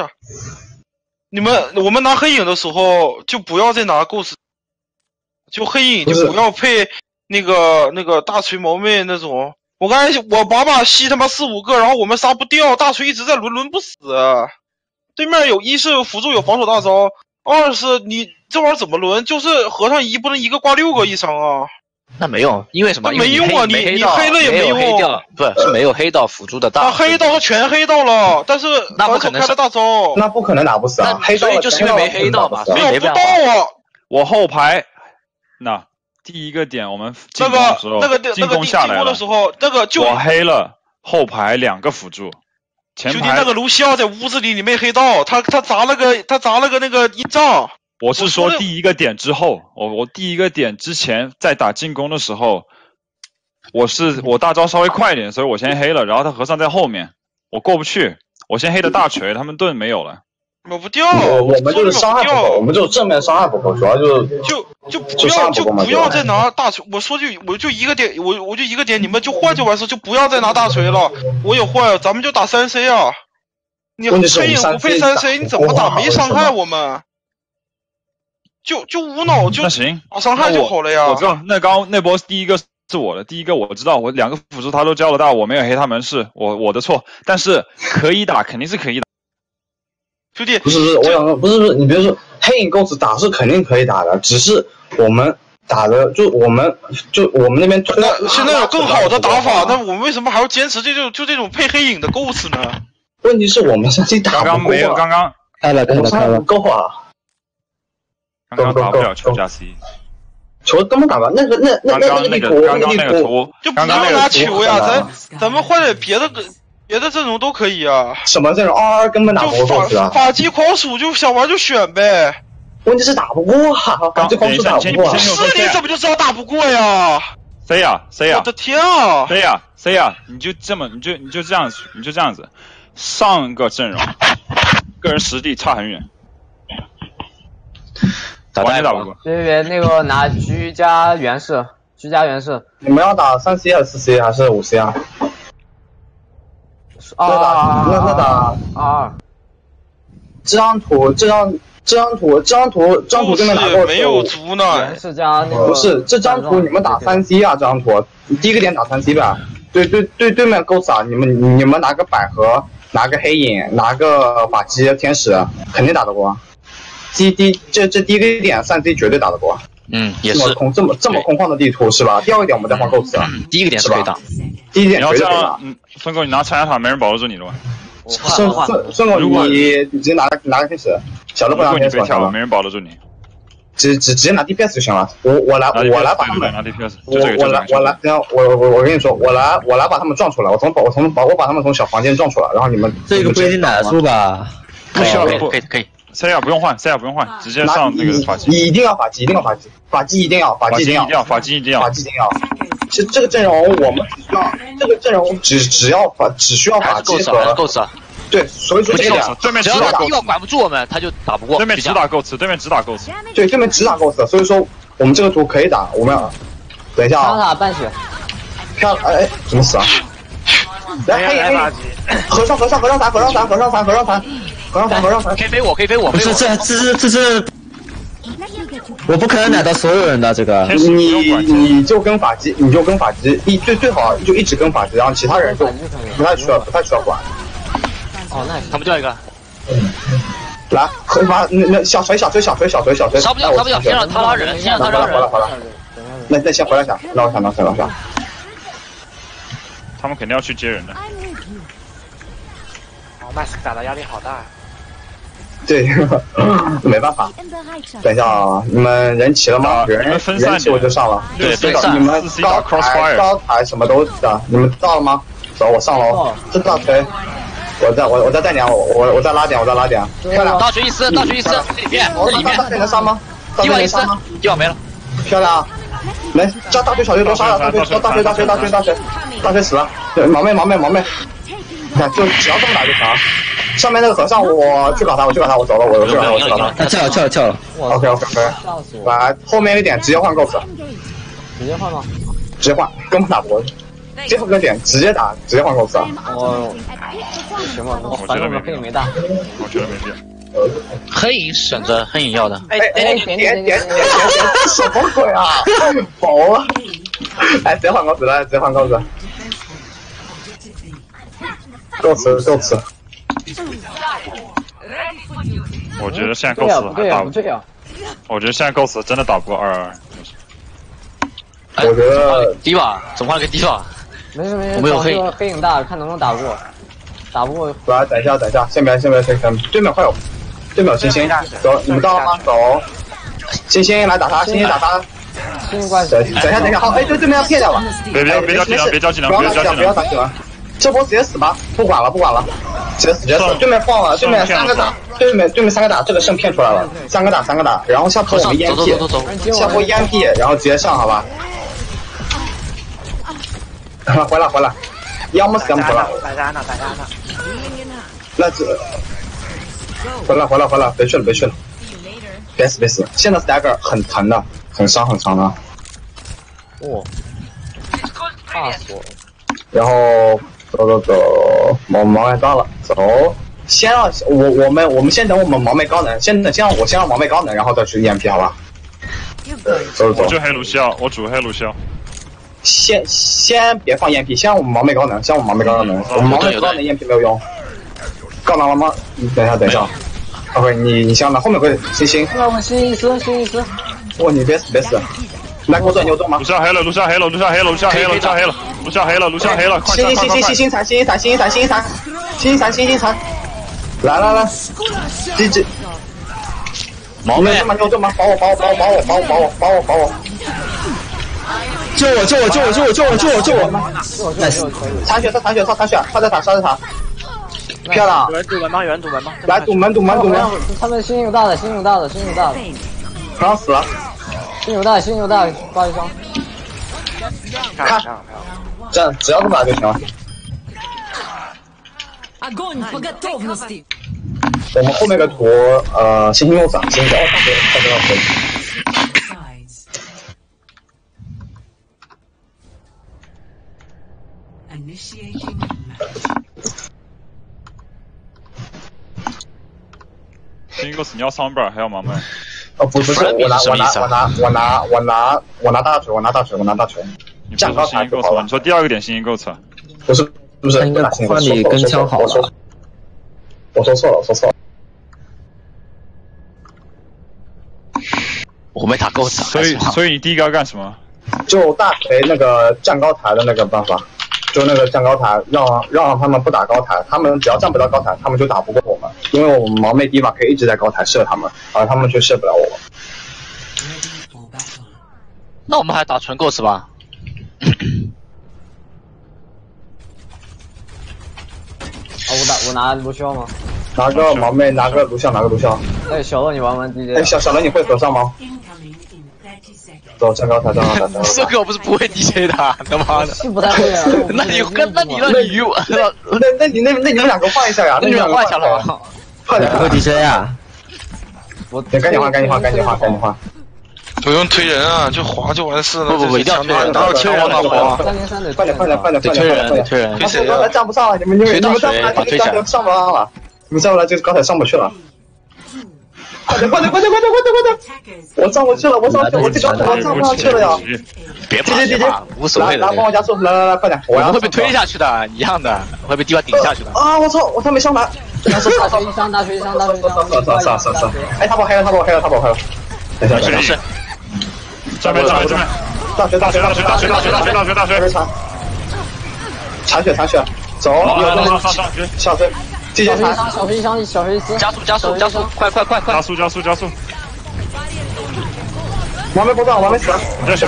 我们拿黑影的时候就不要再拿 Ghost， 就黑影就不要配那个大锤毛妹那种。我刚才我把吸他妈4、5个，然后我们杀不掉，大锤一直在抡不死。对面一是有辅助有防守大招，二是你这玩意儿怎么抡？就是和尚不能一个挂6个一伤啊。 那没用，因为什么？ 没用啊，你黑了也没用。 不是没有黑到辅助的大。 他黑到全黑到了，但是那不可能开的大招， 那不可能打不死啊！黑到就是因为没黑到嘛，所以没办法。 我后排那。第一个点，我们进攻的时候，进攻下来的时候， 我黑了后排2个辅助，前排兄弟那个卢锡奥在屋子里你没黑到，他砸了个那个阴障。 我是说第一个点之后，我第一个点之前在打进攻的时候，我大招稍微快一点，所以我先黑了，然后他和尚在后面，我过不去，我先黑的大锤，他们盾没有了。 抹不掉， 我们就是伤害不够，我们就正面伤害不够，主要就不要再拿大锤。我就一个点，我就一个点，你们就换就完事，就不要再拿大锤了。我也换，咱们就打3C 啊。你黑影不配3C，你怎么打？没伤害我们，就无脑就那行打伤害就好了呀。 我知道，那波第一个是我的，第一个我知道，我2个辅助他都交了大，我没有黑他们是我的错，但是可以打，肯定是可以打。 兄弟， 不是，我想说，不是，你比如说黑影 Ghost 打是肯定可以打的，只是我们打的我们那边推。 那现在有更好的打法，那我们为什么还要坚持这种配黑影的 Ghost 呢？ 问题是我们相信打不够啊。 刚刚没有，刚刚开了， 不够啊。 刚刚打不了球加 C， 球根本打不了。那个地图， 就不要拿球呀，咱们换点别的阵容都可以啊。 什么阵容？22根本打不过啊！ 法击狂鼠就想玩就选呗。 问题是打不过啊！法击狂鼠打不过。 是你怎么就知道打不过呀 ？C 呀！ 我的天啊 ！C 呀！你就这样子，上个阵容，个人实力差很远，完全打不过。 别那个拿居家原氏。 你们要打3C 还是4C 还是5C 啊？那打 2。 这张图对面打过没有足呢。 原氏加那个不是这张图你们打3C 啊？这张图第一个点打3C 吧。 对面构思啊，你们拿个百合，拿个黑影，拿个法基天使，肯定打得过。这第一个点3C 绝对打得过。 也是这么空旷的地图是吧？第二个点我们再换构思。 第一个点是可以打， 第一点绝对可以打。 孙哥，你拿残塔，没人保得住你了吗？ 孙哥，你直接拿个天使，小的不拿天使，小的没人保得住你。 直接拿 DPS 就行了。我来把他们， 拿 DPS， 我跟你说，我来把他们撞出来，我把他们从小房间撞出来，然后你们这个不一定打得住吧？ 不需要，可以。 赛亚不用换，直接上那个法基。 一定要法基，法基一定要。其实这个阵容我们只需要这个阵容只需要法基和构思。 对，所以说这个对面只要他第1管不住我们，他就打不过。 对面只打构思， 对，对面只打构思，所以说我们这个图可以打。我们等一下啊。 塔半血。 漂亮，哎，怎么死啊？来，黑和尚残。 可以飞我。 不是这，我不可能拿到所有人的这个。 你就跟法基，最好就一直跟法基，然后其他人就不太需要管。 哦，那他们掉一个。 来，那小锤。 杀不掉，先让他拉人。 好了。那先回来下，让我下。 他们肯定要去接人的。 麦斯打的压力好大。 对，没办法。等一下啊，你们人齐了吗？人齐我就上了。 对， 你们高台什么都的，你们到了吗？走，我上楼。这大锤，我再带点，我再拉点。漂亮。 大锤一丝，里面。 大锤能杀吗？ 一瓦没了。 漂亮。来，加大锤小锤都杀了，大锤死了。对，毛妹。看，就只要这么打就行。上面那个和尚，我去搞他，我走了，我去搞他。 他跳了。 OK。来，后面一点直接换构思。 直接换吗？ 直接换，根本打不过。最后一个点直接换构思。 行吧，反正我们黑影没大。 我觉得没必要。 黑影省着黑影要的。 点， 什么鬼啊！饱了。哎，直接换构思。构思。 我觉得现在构思还打不过。我觉得现在构思真的打不过222。 我觉得低吧，怎么换了个低吧？ 没事，我们有黑影大，看能不能打不过。 来，等一下，先别，对面快有，对面有星星，走，你们到了吗？走，星星来打他，星星打他。等一下，好，哎，对面要骗掉了。 别着急了， 不要打起来。这波直接死吧，不管了，直接死。对面放了，对面3个打，对面3个打，这个胜骗出来了，3个打，然后下波我们 EMP， 下波 EMP， 然后直接上，好吧？回来，要么死要么回来。 大家呢？ 那这，回来，别去了，别死，现在 stagger 很疼的，很伤的。 哦，怕死我。 然后走，毛妹到了，走。先让我们先等我们毛妹高能，先让毛妹高能，然后再去 EMP 好吧？走。 我就黑卢锡奥，我主黑卢锡奥。 先别放 EMP， 先让我们毛妹高能，我们毛妹高能 EMP 没有用。高能了吗？等一下。OK， 你先拿后面会星星。 那我星一丝。 哇，你别死。来，给我转牛动吗？ 卢锡奥黑了，快！ 星残。来，这。 毛妹， 牛动吗？保我！救我！残血，他在塔。漂亮！ 圆堵门吗？ 来堵门！ 他们心有大的， 刚刚死了。 心有大，挂一双。 看，这样只要这么打就行了。我们后面的图，星星又涨，星星快点回。 星哥死，你要桑贝尔还要毛妹？ 不是，我拿大锤。 你不是说星星构成吗？你说第二个点星星构成？ 不是， 他应该夸你跟枪好了。 我说错了，我说错了。 我没打够子。 所以你第一个要干什么？ 就大锤那个站高台的那个办法，就那个站高台，让他们不打高台，他们只要站不到高台，他们就打不过我们，因为我们毛妹迪瓦可以一直在高台射他们，而他们却射不了我们。 那我们还打纯 Ghost 吧？ 我拿卢肖吗？ 拿个毛妹，拿个卢肖，拿个卢肖。 哎，小乐你玩 DJ？ 哎，小乐你会和尚吗？走，站高台，站高台。 这个我不是不会 DJ 的，他妈的。 是不太会啊。 那你让你与我， 那你们两个换一下呀？ 那你们换一下了吗？ 快点， 会 DJ 啊！ 赶紧换。 不用推人啊，就滑就完事了。 不，一定要推人， 哪有推人哪滑？ 快点， 推人。 推谁啊？站不上了，你们再不来这个高台上不上了，你们再不来这个高台上不去了。快点！我上不去了，我这高台上不上去了呀！ 别怕，无所谓的。 来，帮我加速，来，快点！ 我们会被推下去的，一样的，会被地板顶下去的。 啊！我操！我他没上来。 大锤一伤。 上！哎，他把我黑了。等一下。 上面！大学！残血！走！ 下水！继续残！ 小锤一丝！ 加速！快！ 加速！ 王妹不撞，王妹死了！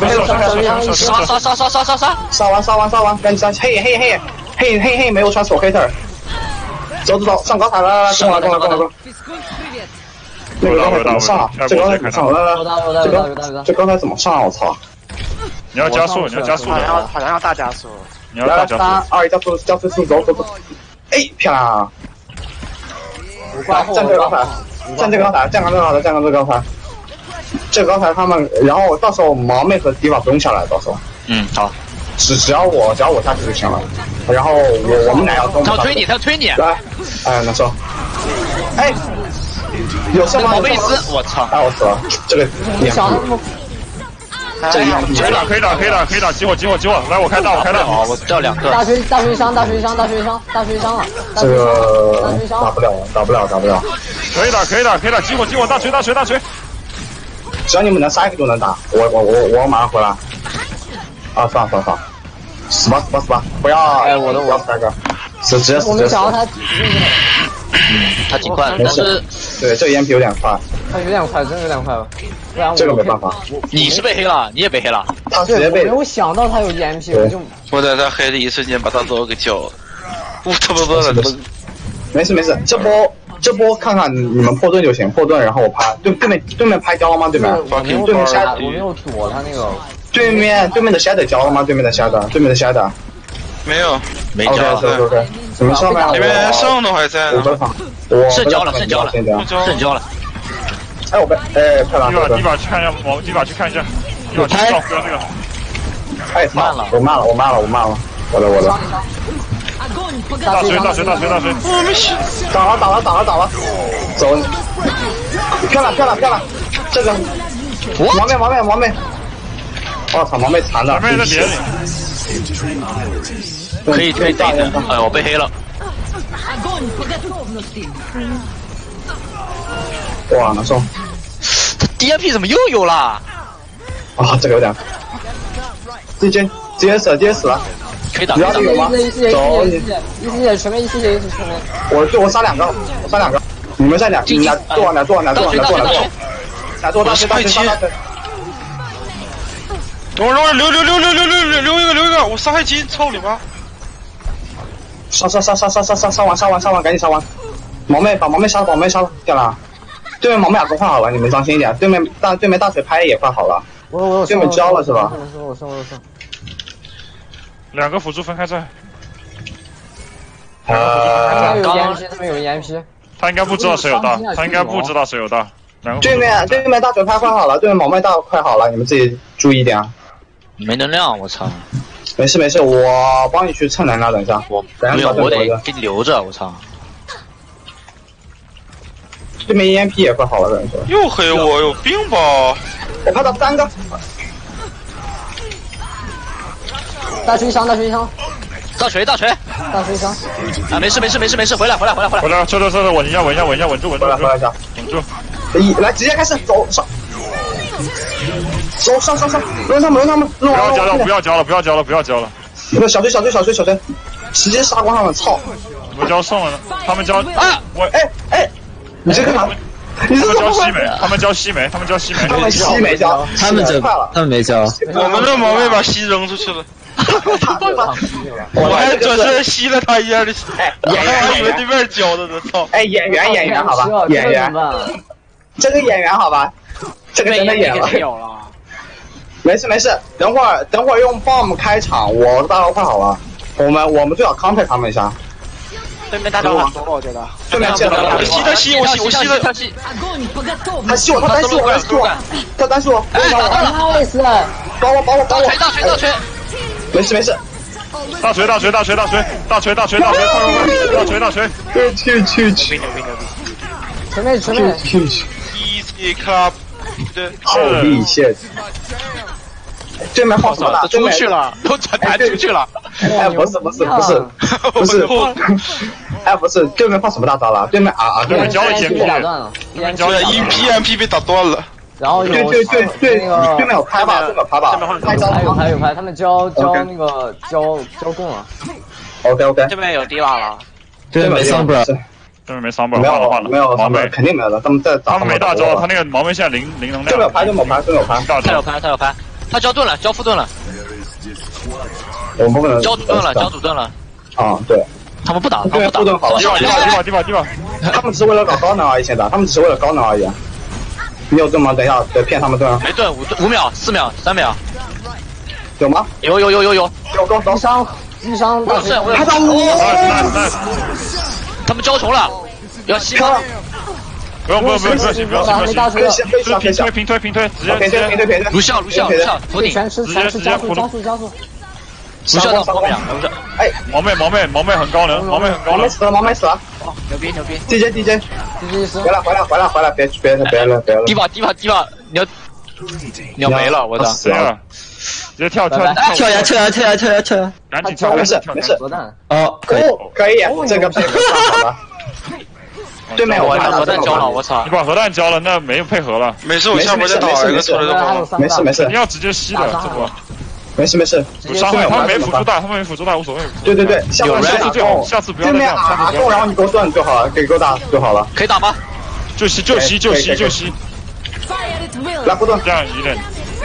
杀完！赶紧杀！黑没有穿锁黑特。走，上高台来，跟我来！那个高台怎么上啊？这高台怎么上？来，这高台怎么上啊？我操！ 你要加速的。 好像要大加速。 你要大加速。 3、2、1，加速，走！哎，漂亮！站这个高台，站这个高台。这个高台他们，然后到时候毛妹和迪瓦不用下来，到时候。 好。 只要我下去就行了。然后我们俩要攻。 他要推你。 来，哎，难受。哎。有上吗？ 贝斯，我操！ 我死了，这个可以打，激活！来，我开大！ 好，我掉2个。 大锤伤了。 这个打不了。 可以打！激活！大锤！ 只要你们能杀一个就能打，我马上回来。啊，算了，死吧！不要！哎，我要3个，直接死。 我们想要他。 他挺快，但是对这个EMP有点快， 真有点快了，不然这个没办法。 你是被黑了，你也被黑了， 他直接被。 没有想到他有 EMP， 我在他黑的一瞬间把他都给叫了，我他妈的！ 没事，这波看看你们破盾就行，破盾然后我拍对面拍交了吗？对面下我没有躲他那个。 对面的 shadow 交了吗？对面的 shadow 没有， 没交。 OK，怎么上面？ 这边上都还在呢。 肾交了。 哎，我被快了。 迪瓦去看一下，迪瓦去看一下。 我拍。 哎，慢了，我慢了。我的。 大锤！ 我没死。打了。走。漂亮！这个。毛妹。我操，毛妹残了。 在碟里。 可以顶的，我被黑了。 哇，难受。 他 DMP 怎么又有了？ 啊，这个有点。直接死了。 可以打。 有吗？走， 一丝全面。 我杀2个，你们再俩做。 大锤。等会儿留一个，我杀黑金，操你妈！ 杀完，赶紧杀完！把毛妹杀了，漂亮！对面毛妹都换好了，你们当心一点。对面大水拍也换好了。 我对面交了是吧？ 我上。 2个辅助分开在。 他们有 EMP。 他应该不知道谁有大。 对面大水拍换好了，对面毛妹大快好了，你们自己注意一点啊。 没能量，我操！ 没事，我帮你去蹭能量，等一下。 我得给你留着，我操！ 对面 EMP 也快好了，等一下。 又黑我，有病吧？ 我拍到3个。 大锤一伤，大锤一伤， 大锤， 大锤一伤。 啊，没事，回来， 撤，稳一下，稳住， 回来一下， 稳住。 来，直接开始走上，轮他们， 不要交了。 那小锤，直接杀光他们，操！ 我交送了，他们交啊！ 我你这个哪？ 他们交西梅，他们西梅交， 他们没交。 我们的毛妹把西扔出去了。我还转身吸了他一下的，我还以为对面交的呢，操！ 演员好吧，演员，这个演员好吧，这个真的演了。没事，等会儿用 bomb 开场，我大招快好了，我们最好 counter 他们一下。 对面大招很多了，我觉得。 对面见了， 我吸了，他吸我，他单吸我，把我， 大锤， 没事。 大锤，去， 前面 ，Easy Club，对， holy shit，对面放什么大？ 出去了，都传弹出去了。 哎，不是，哎，不是，对面放什么大招了？对面对面交了 EMP 打断了 ，EMP 被打断了。 然后有对，对面有拍吧，拍招有拍，他们交那个交供了。 OK， 这边有迪瓦了， 对面没桑布， 对面没桑布， 换了，没有毛妹，肯定没了，他们没大招，他那个毛妹现在零能量。 对面有拍， 他有拍，他交盾了，交副盾了。 我们不能交主盾了。 啊，对， 他们不打， 副盾好了。 地吧。 他们只是为了搞高能而已，现在他们只是为了高能而已。你有盾吗？等一下，得骗他们盾。 没盾，5秒、4秒、3秒。 有吗？ 有。 一伤， 不是， 还打我！ 他们交虫了，要吸吗？ 不用， 可以下， 平推，直接卢笑，头顶全吃加速。 卢笑到后面， 哎， 毛妹很高能，毛妹死了， 哦，牛逼 ！DJ，回来，别了。 迪瓦，你要没了，我操！ 谁了？直接跳呀！ 赶紧跳！没事。 哦，可以， 这个配合好了。对面我核弹交了，我操！ 你把核弹交了，那没有配合了。 没事，我下波再打一个出来就好了。 没事。 你要直接吸的，这不？ 没事。 伤害他们没辅助大，无所谓。 对， 下次不要对面攻，然后你给我断就好了，给够大就好了。 可以打吗？ 就吸。 来不断， 这样一点。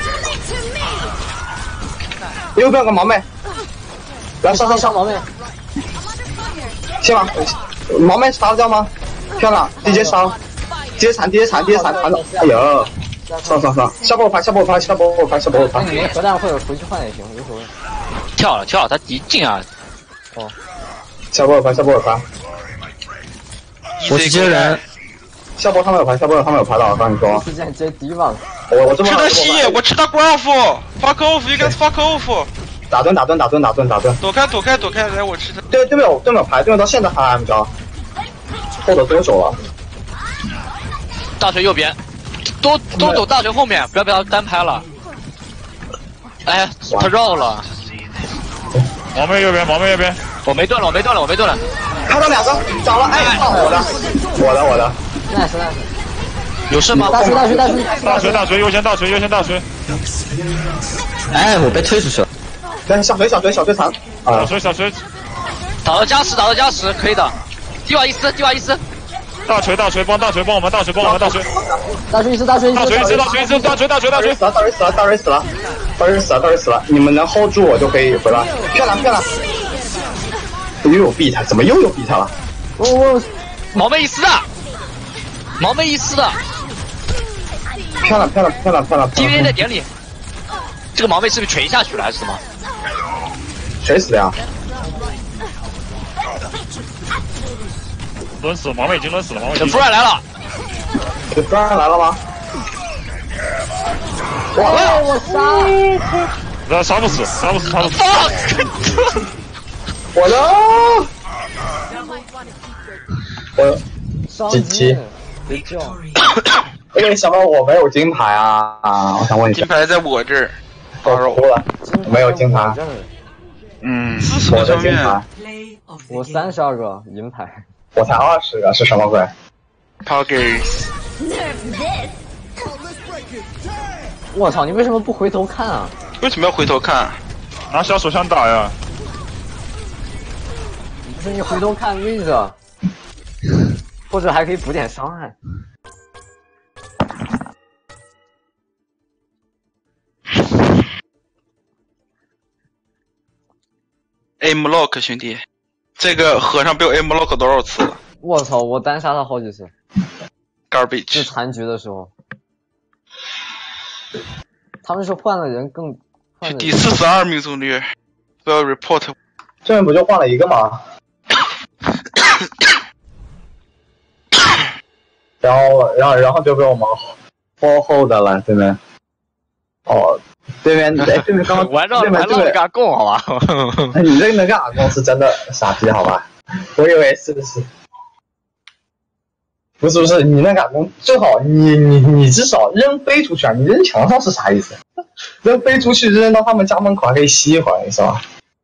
右边有个毛妹，来上毛妹。 行吧，毛妹杀得掉吗？漂亮，直接杀，直接铲，哎呦，上，下波拍。 你们核弹或者回去换也行，无所谓。 跳了，他一进啊！ 哦，下波拍。 我是接人。 下波他们有拍到，我跟你说。 直接敌吧。 我这么。 吃他吸，我吃他 graph，fuck off，you guys fuck off。 打盾。 躲开，来我吃他。 对面有牌，对面到现在还没着，后头多手了。 大锤右边，都走大锤后面，不要被他单拍了。哎，他绕了。 毛妹右边。 我没盾了。 看到2个，找了，哎，我的。 nice。 有事吗？ 大锤，优先大锤。 哎，我被推出去了。 来，小锤残。 小锤。 打到加时，可以的。迪瓦伊斯。 大锤，帮我们大锤。 大锤一次。 大锤死了，你们能 hold 住我就可以回来。漂亮。又有 beat，怎么又有 beat 了？ 毛妹一丝的。 漂亮。 DVA 在点里。这个毛妹是不是垂下去了还是什么？ 谁死的呀？ 抡死，毛妹已经抡死了。 弗兰来了。 弗兰来了吗？ 我杀。 杀不死。 我GG。为什么我没有金牌啊？我想问一下。 金牌在我这儿。 我输了，没有金牌。 40个正面， 我32个银牌， 我才20个，是什么鬼？ 他给。 我操！你为什么不回头看啊？ 为什么要回头看？ 拿小手枪打呀！ 不是你回头看位置，或者还可以补点伤害。 aim lock 兄弟，这个和尚被我 aim lock 多少次了？ 我操！我单杀他好几次。 garbage。 是残局的时候，他们是换了人更。 第42命中率，不要 report。 这边不就换了一个吗？然后就被我们后的了，对面。哦，对面刚玩绕你嘎供好吧？ 你这个那个阿公是真的傻逼好吧？我以为是。不是，你那个阿公最好你至少扔飞出去啊！你扔墙上是啥意思？扔飞出去扔到他们家门口还可以吸一会儿，是吧？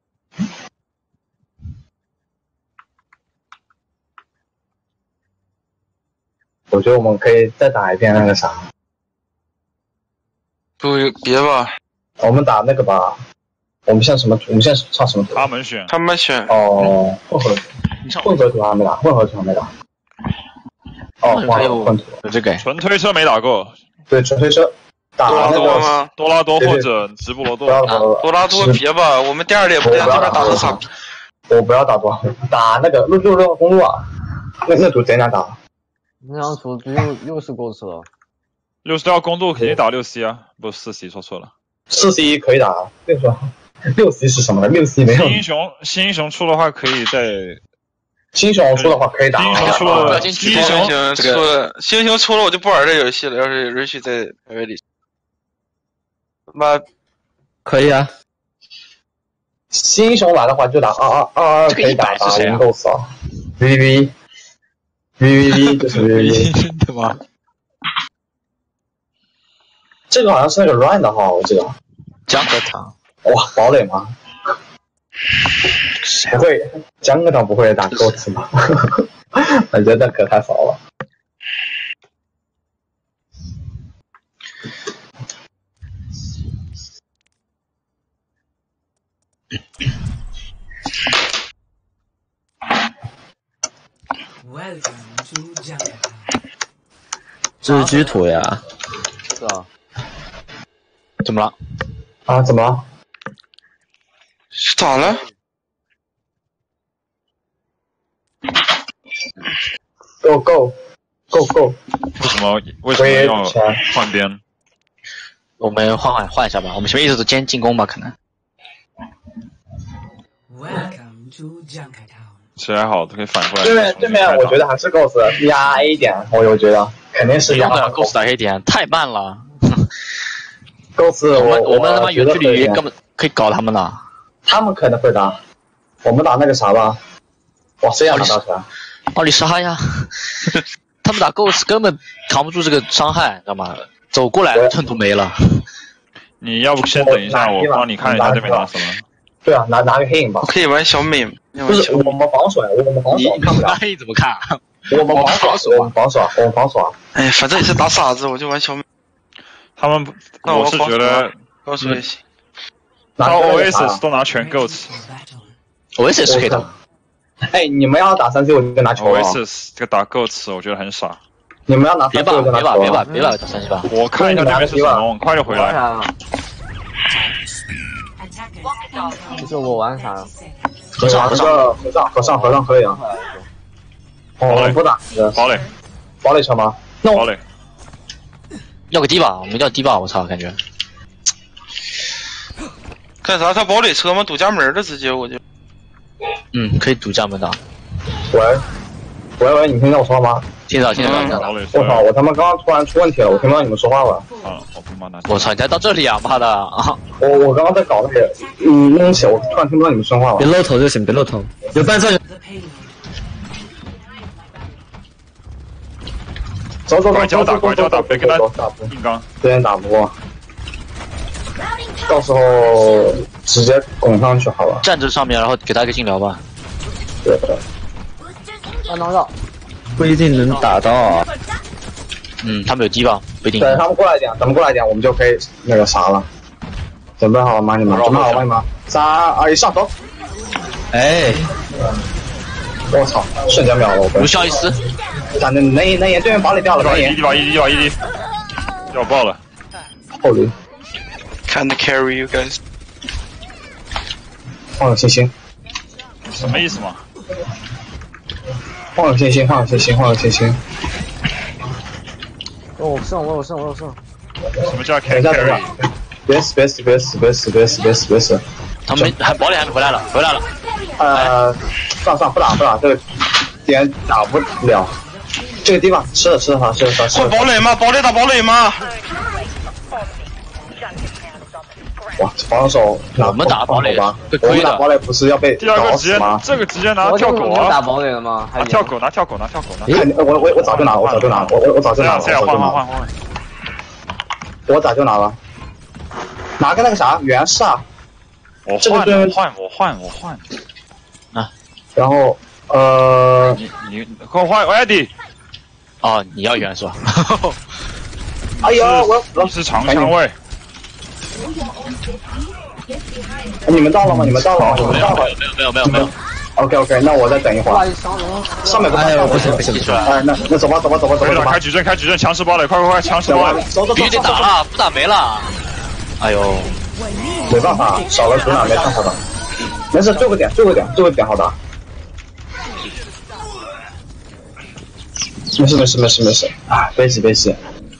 我觉得我们可以再打一遍那个啥。 不，别吧。 我们打那个吧。我们现在唱什么图？ 他们选。 哦，混合图还没打，混合图还没打。哦，混图有这个纯推车没打过。 对，纯推车。打多拉多吗？ 多拉多或者直布罗多。 多拉多别吧，我们第2列不在这边打的傻逼。 我不要打多，打那个66公路啊，那图怎样打？ 那张图又是够吃了。 66公路肯定打6C 啊，不是4C，说错了。 4C 可以打，跟你说，6C 是什么呢？6C 没有。 新英雄出的话可以在。 新英雄出的话可以打。 新英雄出了， 新英雄出了我就不玩这游戏了。要是允许在排位里。妈， 可以啊。 新英雄来的话就打22可以打赢够死啊。VVV 就是 VVV 对吗？ 这个好像是那个 Ryan 的号，我记得。 江河堂。 哇，堡垒吗？不会，江河堂不会打够次吗？我觉得可太少了。 这是狙图呀。 是啊。 怎么了？ 啊？怎么了？ 咋了 ？Go！ 为什么要换边？ 我们换一下吧，我们前面一直都先进攻吧，可能。 谁还好都可以反过来。 对面我觉得还是 Ghost 压 A 点，我觉得肯定是压。 Ghost 打 A 点太慢了。 Ghost 我们他妈远距离根本可以搞他们了。 他们可能会打，我们打那个啥吧。哇，这样打起来。 奥利莎呀，他们打 Ghost 根本扛不住这个伤害，知道吗？走过来寸土没了。 你要不先等一下，我帮你看一下这边打什么。 对啊，拿个黑影吧。 可以玩小美。 不是我们防守，看不了。 黑怎么看？ 我们防守啊。 哎，反正也是打傻子，我就玩小美。 他们，我是觉得告诉也行。 然后 Oasis 都拿全 Goats。Oasis 是可以的。 哎，你们要打3C 我就拿球了。 Oasis 这个打 Goats 我觉得很傻。 你们要拿3C我就拿球了。 别吧，打3C吧。 我看一下这边是什么，快就回来。 其实我玩啥？ 和尚可以啊。哦，不打堡垒车吗？ 堡垒。 要个低吧，我们要低吧，我操，感觉。 干啥？他堡垒车吗？堵家门的直接我就。 可以堵家门的。 喂，你听到我说话吗？ 听到。 我操！我他妈刚刚突然出问题了，我听不到你们说话了。 我操！你才到这里啊，妈的！ 我刚刚在搞那个东西，我突然听不到你们说话了。 别露头就行，别露头。有伴奏。 走，拐角打，别跟他硬刚。 这边打不过。 到时候直接拱上去好了。 站这上面，然后给他一个禁疗吧。 对的。 要拿到。 不一定能打到啊。 他们有低吧？不一定。 等他们过来一点，咱们过来一点，我们就可以那个啥了。准备好了吗？你们准备好了吗？3、2、1，上头！ 哎， 我操，瞬间秒了我。 无效一丝。 咱能对面堡垒掉了，能赢。 一滴，要爆了。 后驴。 Can't carry you guys。 放有信心。 什么意思嘛？ 放有信心。 我有胜。 什么叫 can't 等一 carry？ 下，别死！ 他们堡垒还没回来了。 算不打，这个点打不了。这个地方吃了它。 换堡垒吗？堡垒打堡垒吗？ 哇，防守我们打堡垒吧？我们打堡垒不是要被第二个直接这个直接拿跳狗啊！ 打堡垒了吗？ 拿跳狗。 我早就拿了，我早就拿了。拿个那个啥原氏啊！ 我换。 啊， 然后你给我换，Eddie。 哦，你要原是吧？ 哎呀， 你是长枪位。 你们到了吗？ 没有。 OK， 那我再等一会儿。上面不行。 哎，那走吧。 开矩阵，强势堡垒，快，强势堡垒。 走。 必须得打了，不打没了。哎呦， 没办法，少了主哪没办法的。没事，最后一点好打。没事。啊，别急。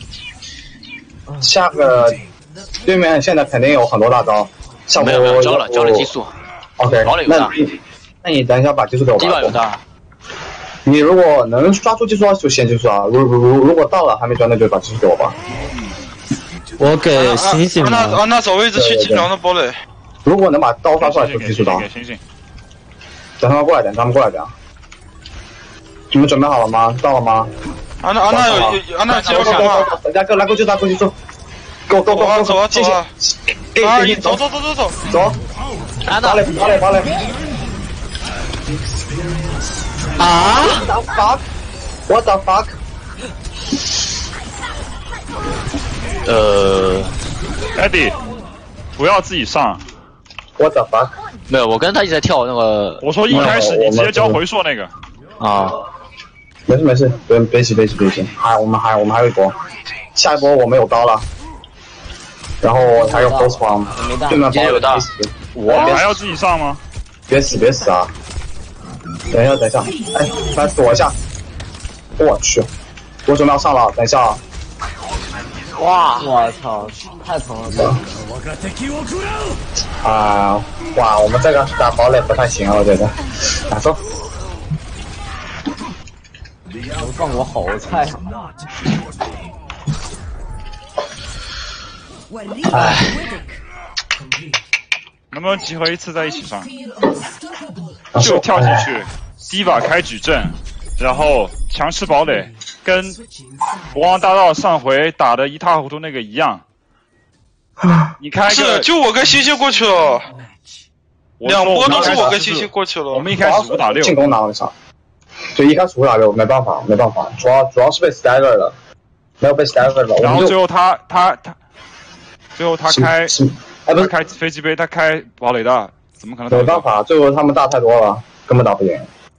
下个对面现在肯定有很多大招。 没有，交了激素。 OK， 那你等一下把激素给我吧。 低保有大。 你如果能抓住技术就先技术啊，如果到了还没抓，那就把技术给我吧。 我给星星。 那找位置去进两个堡垒。 如果能把刀刷出来就技术刀。等他们过来点，你们准备好了吗？到了吗？ 安娜接不上啊！ 等下给我来过去，Go，谢谢。给走。 安娜， 堡垒。啊 ？What the fuck？ Eddie， 不要自己上。 What the fuck？ 没有，我跟他一直在跳那个。 我说一开始你直接交回溯那个。 啊。 没事，别急。我们还有一波，下一波我们有刀了，然后还有 Force Bomb， 对面有刀。 我还要自己上吗？ 别死啊！等一下，哎，来躲一下。我去，我准备要上了，等一下啊！ 哇，我操，太疼了！ 哇，我们这个打堡垒不太行啊，我觉得。打走。 能放我好菜。 哎。 能不能集合一次在一起上？就跳进去，Diva 开矩阵，然后强势堡垒，跟国王大道上回打的一塌糊涂那个一样。你开个， 就我跟星星过去了，两波都是我跟星星过去了。 我们一开始5打6， 进攻拿了啥？对，一开始5打6，没办法，主要是被 stagger 了，没有被 stagger 了。 然后最后他开。 不是开飞机杯，他开堡垒大，怎么可能打？ 没办法，最后他们大太多了，根本打不赢。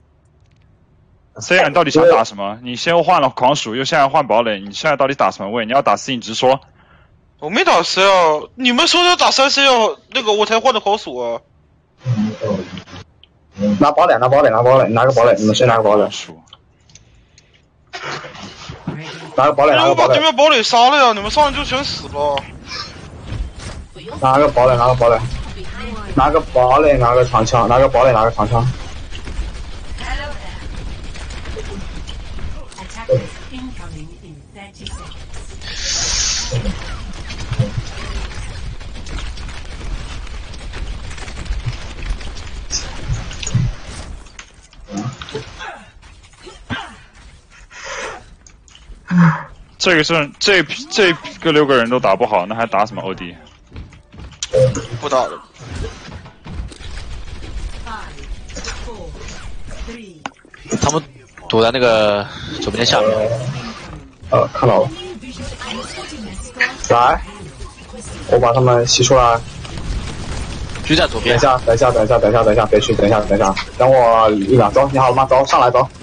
C， 你到底想打什么？你先换了狂鼠，又现在换堡垒，你现在到底打什么位？你要打 C， 你直说。 我没打 C 啊，你们说要打3C 啊，那个我才换的狂鼠啊。 拿堡垒，拿个堡垒，你们先拿个堡垒。拿个堡垒， 我把对面堡垒杀了呀，你们上来就全死了。 拿个堡垒，拿个长枪，拿个堡垒，拿个长枪。 这个6个人都打不好，那还打什么 OD？ 不到了。 他们躲在那个左边下面。 看到了。来，我把他们吸出来。 狙在左边。 等一下，别去，等一下，等我1秒，走，你好了吗？走，上来走。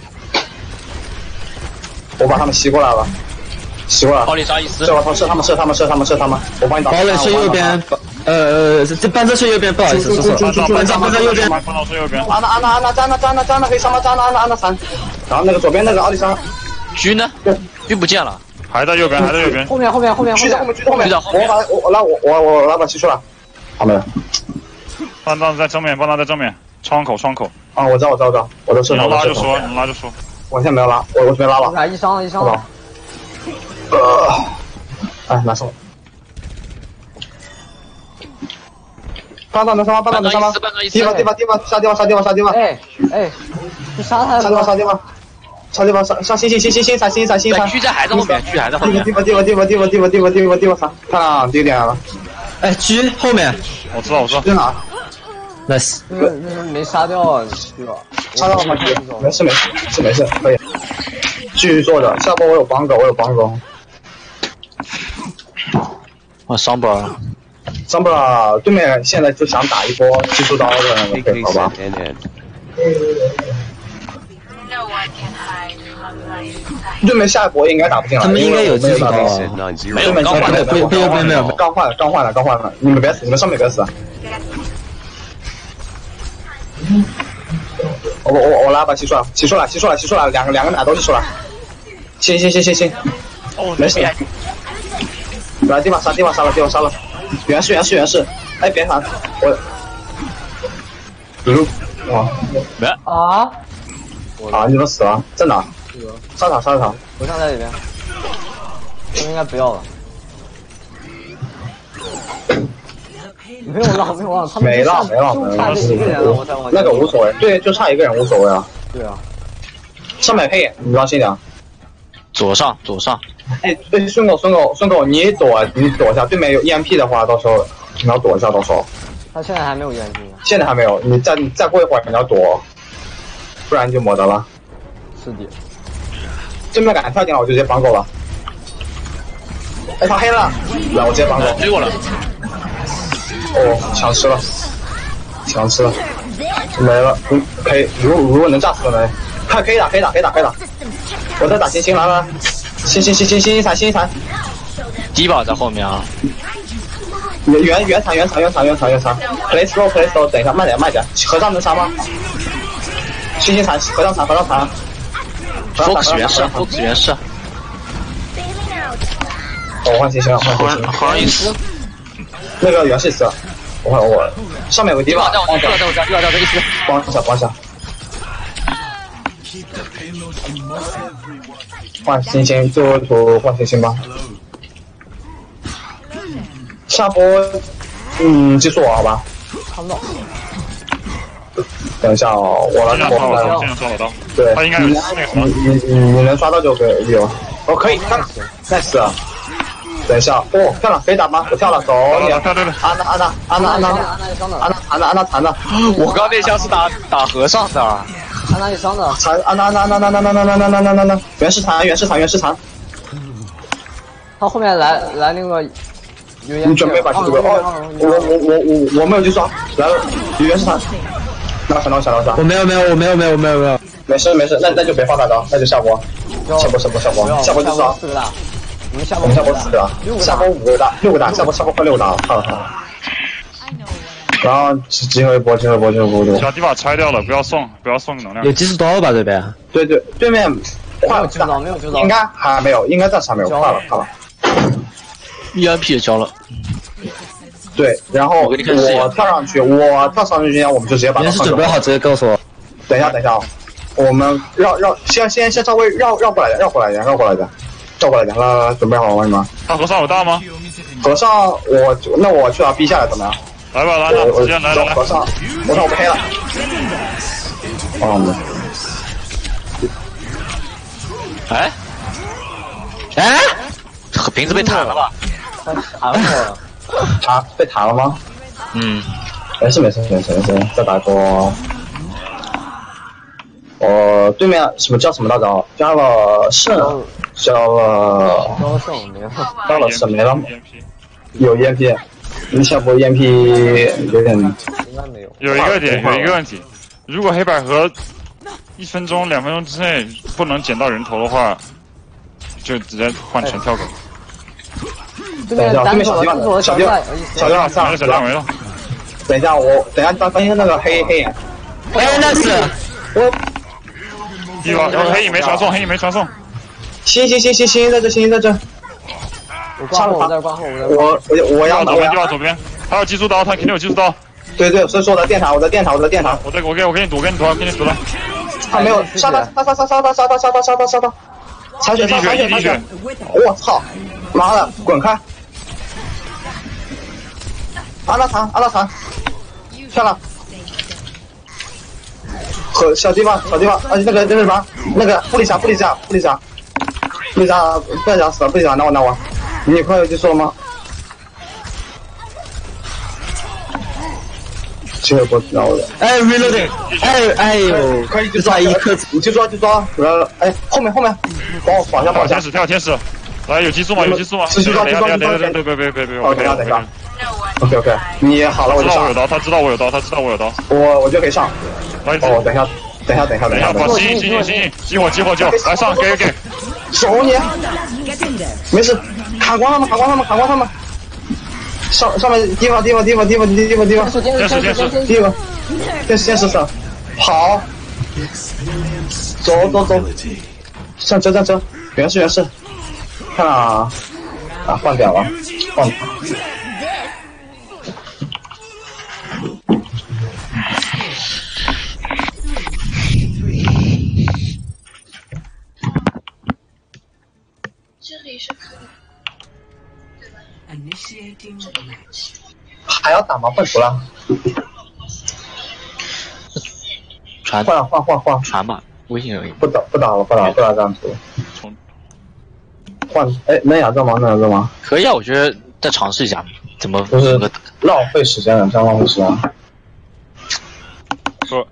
我把他们吸过来了。 奥利莎伊斯， 是他们，我帮你打。 堡垒是右边，这半车是右边，不好意思，说错，半车右边。 帮到最右边。 安娜，站那可以上吗？站那，安娜3。然后那个左边那个奥利莎， 狙呢？狙不见了， 还在右边。 后面， 狙在后面。我来把吸出来。好没有。 帮到在正面，窗口。 啊，我知道，我都射能拉就说。 我现在没有拉，我这边拉了。 一伤了。 哎，难受。帮到能杀吗？地方杀！ 哎，你杀他！ 杀地方，上星闪！ 狙在还在后面， 地方杀！看到第一点了。 哎，狙后面。 我知道。 在哪 ？Nice。 没杀掉狙了。 杀到吗？没事，可以。继续做着，下波我有帮狗。 我桑布尔， 对面现在就想打一波技术刀的那个，好吧？对面下一波应该打不进来， 他们应该有技术刀。 没有， 刚换了，你们别死，你们上面别死。我来把吸出来，两个奶都吸出来。行。哦，没事。来，地方杀了。原是。哎，别喊我。哇！ 没啊！ 你们死了，在哪？沙场。 我上在里边。我应该不要了。没有浪，他们没浪， 就差这一个人了，我才往那个无所谓，对，就差一个人无所谓啊。 对啊。 上面黑眼，你当心点。 左上。 哎，孙狗，你躲一下，对面有 EMP 的话，到时候你要躲一下，到时候。 他现在还没有 EMP。 现在还没有，你再过一会儿你要躲，不然你就没得了。 是的。 对面敢跳进来，我就直接绑狗了。哎，他黑了，来，我直接绑狗。 追过了。 哦，强吃了，没了，可以，如果能炸死了，可以打，我在打星来，星残， 低保在后面啊， 原残 ，play slow， 等一下，慢点，和尚能杀吗？星残，和尚残 ，Fox 原氏， 我换星， 好意思， 那个原氏死了。我上面有个地方， 我在我家，这一丝， 帮一下。换星，最后一图换星吧。下波，技术我好吧？ 看不到。 等一下哦，我来抓我刀。 对， 他应该有那个你能刷到就可以有。可以，看了，nice。等一下，跳了，可以打吗？我跳了，走你。安娜残的。 我刚那枪是打和尚的。 安娜也伤的。 安娜，原氏残。 他后面来那个。 你准备把这个我没有去刷，来了，原氏残。那小刀。 我没有。 没事，那就别放大招，那就下波就刷。我们下波4个，下波5个大，6个大，下波快6个大了，看了。然后集合一波。 小地把拆掉了，不要送能量。 有技术刀吧这边？ 对，对面快了， 没有应该还没有，应该暂时还没有，快了。 EMP 也交了。 对，然后我跳上去之前，我们就直接把它。 你是准备好直接告诉我。 等一下，我们先稍微绕过来点，来，准备好了吗？你们？ 他和尚有大吗？ 和尚，我去把他逼下来怎么样？ 来吧，直接来。 和尚我被黑了。 瓶子被弹了吧？ 弹了。 被弹了吗？ 没事，再打个。对面什么叫什么大招？加了圣，加了圣没了， 加了圣没了。有 EMP， 你下波 EMP 有点。 应该没有。 有一个问题，如果黑百合1分钟、2分钟之内不能捡到人头的话，就直接换成跳狗。 对面小地方上没了。 等一下，翻译那个黑眼。 那是我。 地方黑影没传送。 行，在这。 我挂后， 我要地方左边，他有激素刀，他肯定有激素刀。 对，所以说我的电塔。我给你堵了。他没有杀他，残血。我操！妈的，滚开！阿拉残，漂亮。和小地方，那个什么，那个布丽莎，不要讲死了，不讲，拿我，你快有技术了吗？这个不知道的。 哎 ，reloading， 哎呦， 可以就抓一颗，你就抓，后面，帮我绑下。 跳天使，来有激素吗？ 继续抓，别， 我等一下。 OK， 你好了我就上。 他知道我有刀， 我就可以上。等一下， 行，激活，来上，给， 守你，没事，砍光他们，上面地方，先使上，好，走，上车，原是，看啊，换掉了，换。还要打吗？换图了。 传换传吧，微信而已。 不打这样图。换能亚这吗？ 可以啊，我觉得再尝试一下。怎么不是浪费时间了？这样浪费时间。 说。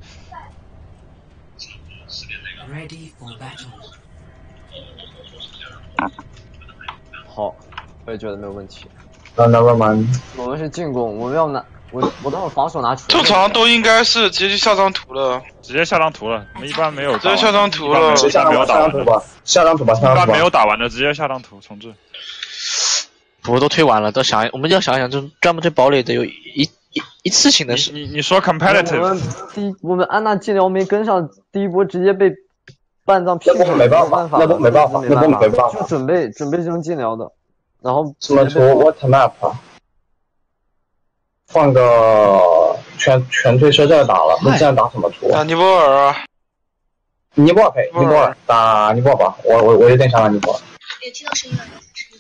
好，我也觉得没有问题。 那么我们是进攻，我们要拿我等会防守拿出。 正常都应该是直接下张图了。 一般没有。 直接下张图了。 没有打完的。 下张图吧。 一般没有打完的，直接下张图重置。 图都推完了，我们要想一想，就专门对堡垒得有一次性的事。 你说 competitive， 我们安娜治疗没跟上，第一波直接被半藏劈了， 没办法，那波没办法， 就准备扔治疗的，然后什么图 ？What map？ 换个全推车再打了，那现在打什么图？ 打尼泊尔啊。 尼泊尔配，尼泊尔打尼泊尔吧，我有点想打尼泊尔。 有听到声音了，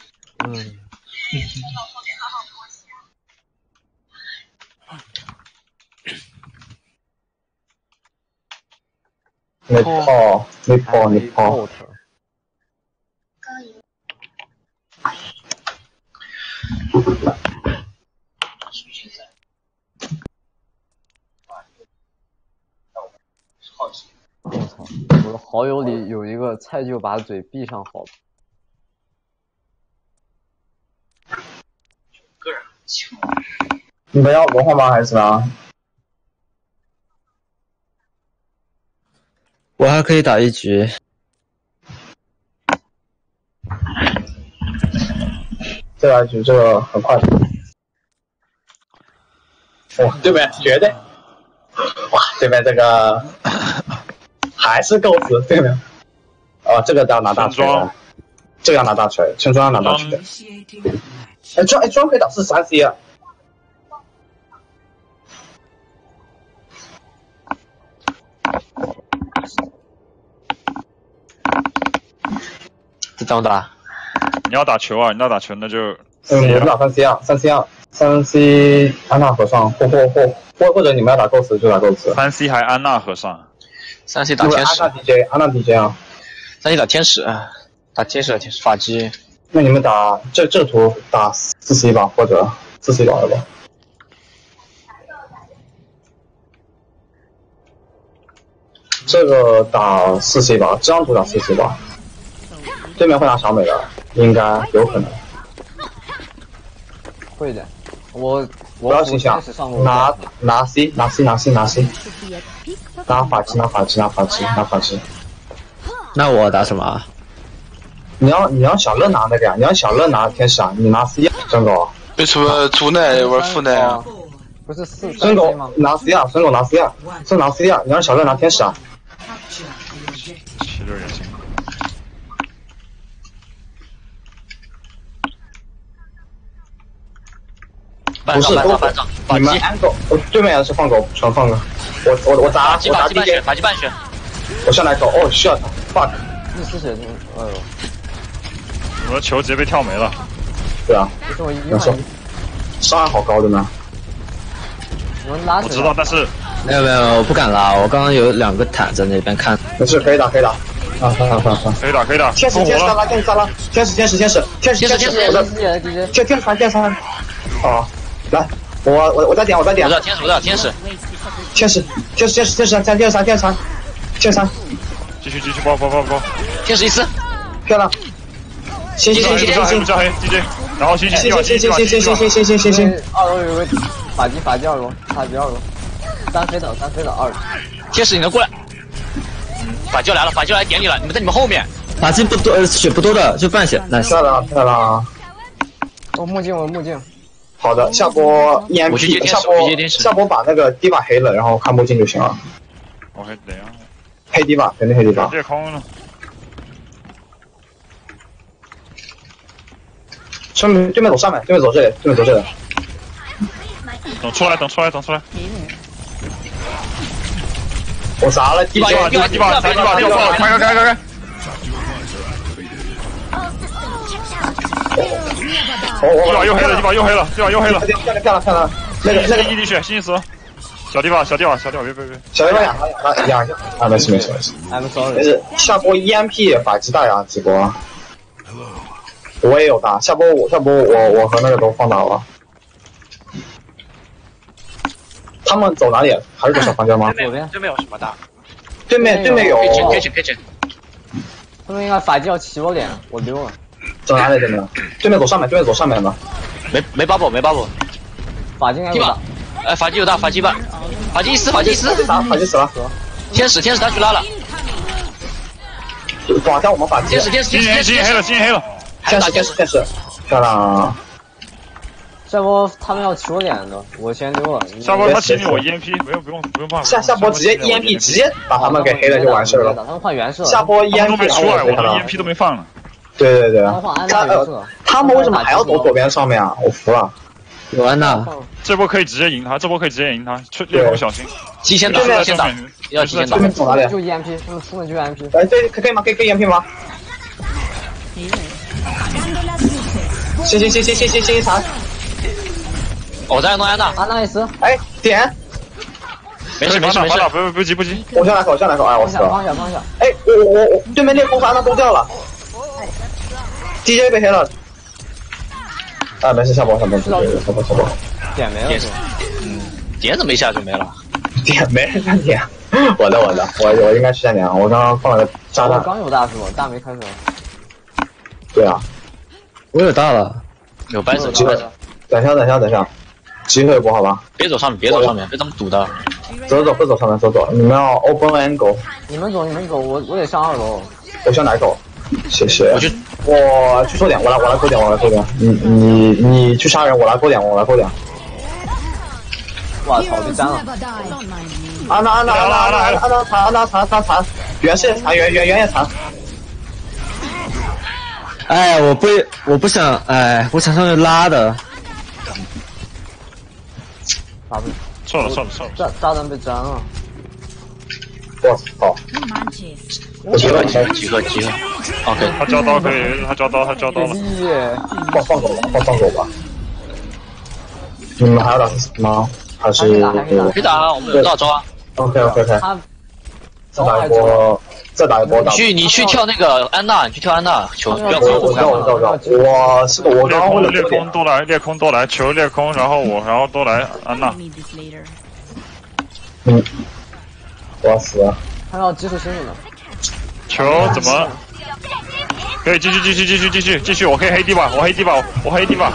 没跑。 我的好友里有一个菜就把嘴闭上好。 你们要轮换吗？还是怎么样？ 我还可以打一局。 再来一局，这个很快。哇，对面绝对！哇，对面这个还是够死，对面。哦，这个要拿大锤了，这个要拿大锤，村庄要拿大锤。庄可以打43C 啊。 这怎么打？ 你要打球啊！你要打球那就。 我不打3C 安娜和尚，或者你们要打构思就打构思。 3C 还安娜和尚。 3C 打天使。 安娜 DJ 啊。 3C 打天使，打天使法机。 那你们打这图打4C 吧，或者4C 打了吧。 这个打4C 吧，这张图打4C 吧。对面会拿小美的，应该有可能。 会的，我不要倾向，拿 C， 拿 C， 拿 C， 拿 C， 拿法器，拿法器，拿法器，拿法器。 那我打什么啊？ 你要小乐拿那个呀，你要小乐拿天使啊，你拿 C 真狗。 为什么主奶玩副奶啊？ 不是4 真狗拿 C 啊，真狗拿 C 啊，真拿 C 啊，你让小乐拿天使啊。 76人性。 不是都你们安狗，对面也是放狗，全放狗。我砸DJ， 法器半血。 我上来狗，哦 shit fuck。 14血，哎呦， 我的球直接被跳没了。 对啊， 这我没错，伤害好高的呢。 我知道，但是没有，我不敢拉，我刚刚有2个坦在那边看。 没事，可以打。啊，算。 可以打。 天使拉，天使拉，天使，哦，来，我再点。 我知道天使。 天使3， 继续包。 天使1丝， 漂亮。行， 加黑 DJ， 然后行。 2楼有个法器2楼，法器2楼，3飞的2。 天使你能过来？法器来了，法器来点你了，你们在你们后面。 法器不多，血不多的，就半血。那漂亮。 我目镜。 好的，下波 EMP， 下波把那个迪瓦黑了，然后看目镜就行了。 我还怎样？ 黑迪瓦，肯定黑迪瓦。 裂空了。 对面走上面，对面走这里。 等出来。 我砸了迪瓦， 开！迪瓦又黑了。 漂亮。那个一滴血，星死。小地方，别。小地方养啊，没事。 I'm sorry。 没事，下波 EMP 法击大呀，几波。我也有大，下波我和那个都放大了。他们走哪里？还是走小房间吗？ 对面有什么大？ 对面有。 可以请。 他们应该法器要起我脸，我丢了。 走哪里？对面走上面的。 没 bubble。 法器应该有大。 哎，法器有大，法器半，法器1丝。 法器死了。 天使他去拉了。 绑掉我们法器。 天使。 金黑了。 天使，漂亮。 下波他们要起我脸的，我先丢了。 下波他起你我 EMP， 不用办法。 下波直接 EMP 直接把他们给黑了就完事了。 他们换原射。 下波 EMP 都没出来，我的 EMP 都没放呢。 对。他们为什么还要走左边上面啊？我服了。 有安娜， 这波可以直接赢他，猎空小心。 提前打，要提前打。 对面走哪里？ 就 EMP， 他们出门就 EMP。 哎，对，可以吗？可以 EMP 吗？行，残。 我在弄安娜一丝。 哎，点。 没事， 不急。 我先来口，哎，我死了。 放下。 哎，我对面猎空和安娜都掉了。DJ 被黑了。啊，没事，下波。 点没了。 点怎么一下就没了？ 点没人点。我的，我应该是下点，我刚刚放了个炸弹。 我刚有大是吧？大没开出来。 对啊， 我有大了， 有白手。 等一下，机会不好吧？ 别走上面，别这么堵的。 不走上面，走，你们要 open angle。 你们走，我得上2楼。 我先来狗，谢谢。 我去收点，我来勾点。你去杀人，我来勾点。 哇操，被粘了。 安娜残，原是残，原也残。 哎，我不想，哎，我想上去拉的。 错了， 炸弹被粘了。 我操！我觉得集合。OK， 他交刀可以，他交刀了。 放狗吧。你们还要打吗？还是可以打，我们有大招啊。 OK。再打一波。 你去跳那个安娜，球不要走。 我刚刚猎空都来，球猎空，然后都来安娜。 我要死了。 他要技术性的。 球怎么？可以继续，我可以黑地吧，我黑地吧。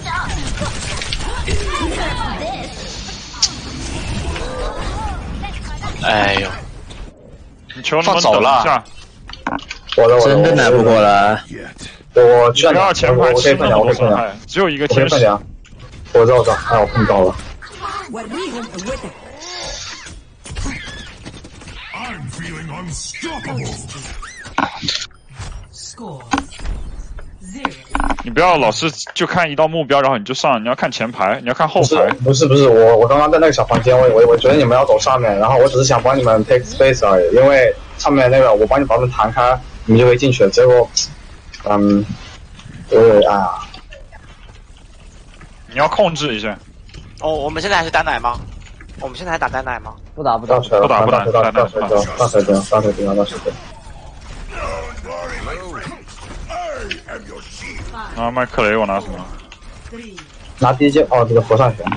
哎呦， 你球能不能等一下？ 真的拿不过来。 我去不要前排吃那么多伤害，只有一个天使。 我知道，哎，我碰到了。 你不要老是就看一道目标，然后你就上，你要看前排，你要看后排。 不是，我刚刚在那个小房间，我觉得你们要走上面，然后我只是想帮你们 take space 而已，因为上面那个我帮你把门弹开，你们就可以进去了。结果， 你要控制一下。 哦，我们现在还是单奶吗？我们现在还打单奶吗？ 不打。 到水雕。 啊，麦克雷，我拿什么？ 拿第一件哦，这个佛上拳。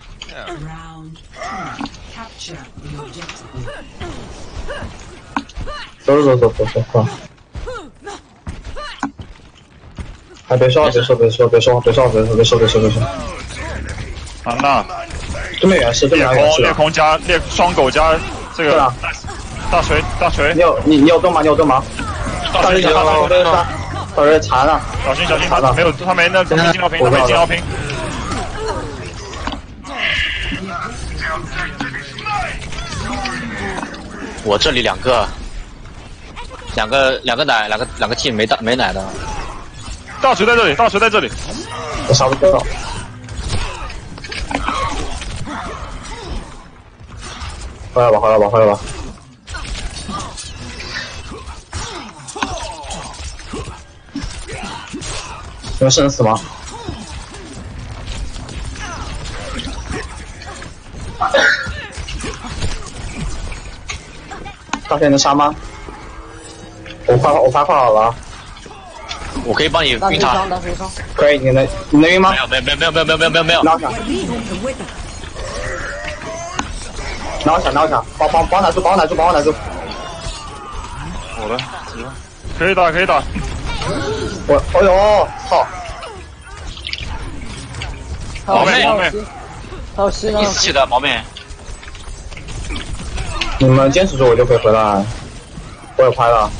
走。哎，别说。 安娜， 对面远视， 裂空加双狗加这个大锤。 你有盾吗？大锤残了， 小心，没有，他没那进到瓶， 我这里两个奶，两个 T 没奶的。 大锤在这里。 我杀不掉。回来吧。你们生死吗？大铁能杀吗？我发快好了。 我可以帮你晕他。 可以，你能晕吗？ 没有。 拿我抢，帮我拿住。 好的，可以打。 哎呦，操！ 毛妹， 还有吸呢。 一起起的毛妹。 你们坚持住，我就可以回来。我有拍了。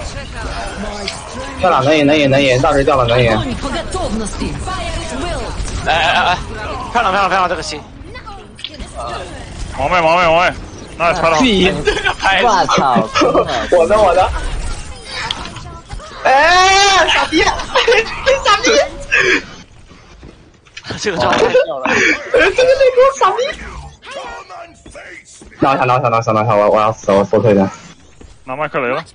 漂亮，能赢，大锤掉了，能赢。 哎，漂亮，这个心。 毛妹，那拍了。 我操！ 我的。哎，傻逼！ 这个招太笑了。 这个内功傻逼！拿下！我要死了，我缩退点。 拿麦克雷了。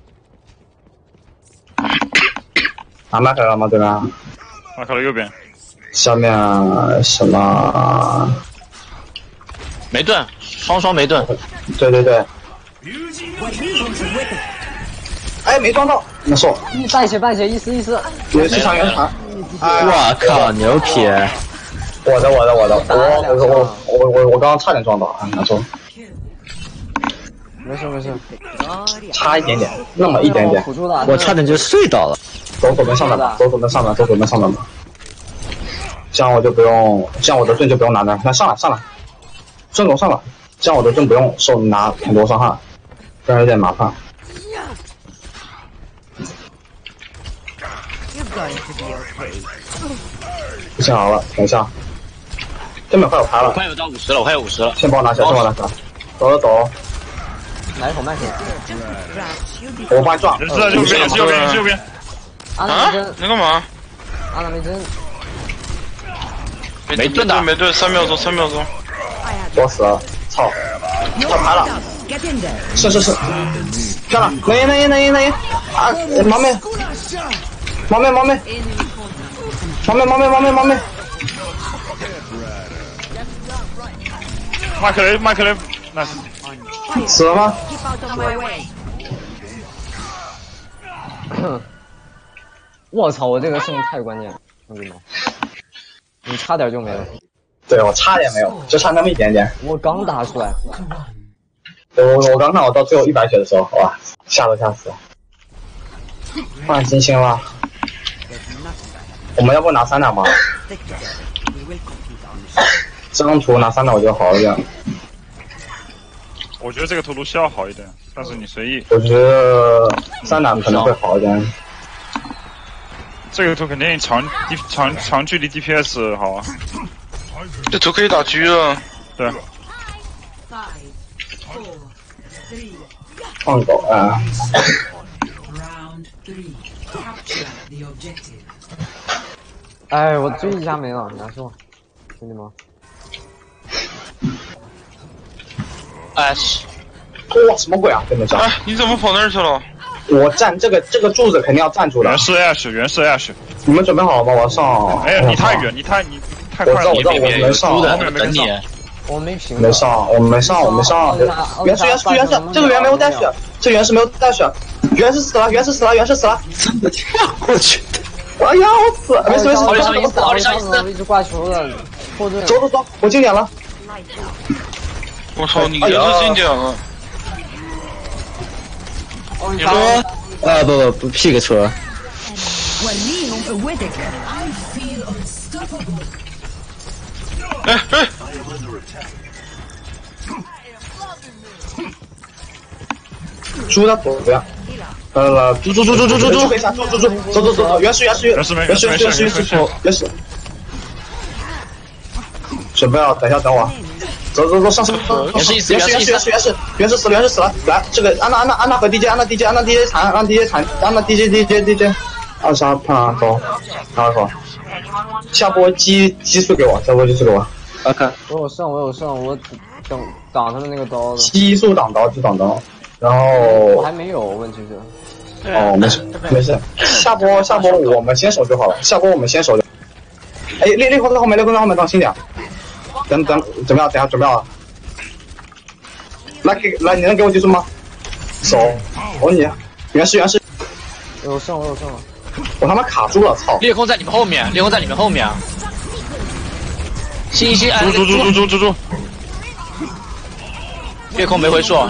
拿麦克雷了吗？对吧？ 麦克雷右边。 下面什么？ 没盾，双没盾。 对。哎，没撞到，没错。 半血，意思。 也是长圆盘。 哇靠，牛皮！ 我刚刚差点撞到，难受。 没事。 差一点点，那么一点点。 我差点就睡倒了。 走左边上门吧。这样我就不用，这样我的盾就不用拿那，那上来，顺龙上来，这样我的盾不用拿很多伤害，不然有点麻烦。不行好了，等一下，对面快有牌了， 我快有到50了，我快有50了。 先帮我拿下，走。 来一口麦克。 我帮你撞。 也是右边。 啊？你干嘛？ 阿拉没针。 没盾的。 没盾，3秒钟。 我死了，操！他牌了。是。漂亮，能赢！啊，毛妹！ 麦克雷，那死了吗？ 我操！我这个胜利太关键了，兄弟们，你差点就没了。 对，我差点没有，就差那么一点点。 我刚打出来。 我刚看我到最后100血的时候，哇，吓死了。换金星了，我们要不拿3两吧？这张图拿3两我觉得好一点。 我觉得这个图卢西奥好一点，但是你随意。 我觉得3两可能会好一点。 这个图肯定长距离 DPS 好啊。 这图可以打狙了。 对。 放狗啊！ 哎，我追一下没了，难受，兄弟们。 哎， 哇，什么鬼啊！真的是。 哎，你怎么跑那儿去了？ 我站这个柱子肯定要站住的。 原是 Ash。 你们准备好了吗？我上。 哎，你太远，你太快了。 我没上。 等你。 我没平。 没上，我没上。原是，这个原没有带血，这原是没有带血，原是死了。 怎么跳过去的？ 我要死！没事， 奥利桑一直挂球了，后盾。 走，我进点了。 我操，你也是进点了。 你说？不 pick 车。 哎！ 猪的左边。猪！走，原始。准备了，等一下，等我。走，上。原始死了。来，这个安娜和 DJ 残，让 DJ 残，让 DJ。二杀判走，拿走。下波激素给我，OK。 我有剩，我等挡他的那个刀子。 激素挡刀，然后我还没有，问题是。 哦，没事。下波我们先守就好了。哎，烈火在后面，当心点。等，准备好，准备好了。来，你能给我技术吗？守你，原始。 我有剩了。 我他妈卡住了，操！ 裂空在你们后面，星， 猪！ 裂空没回溯。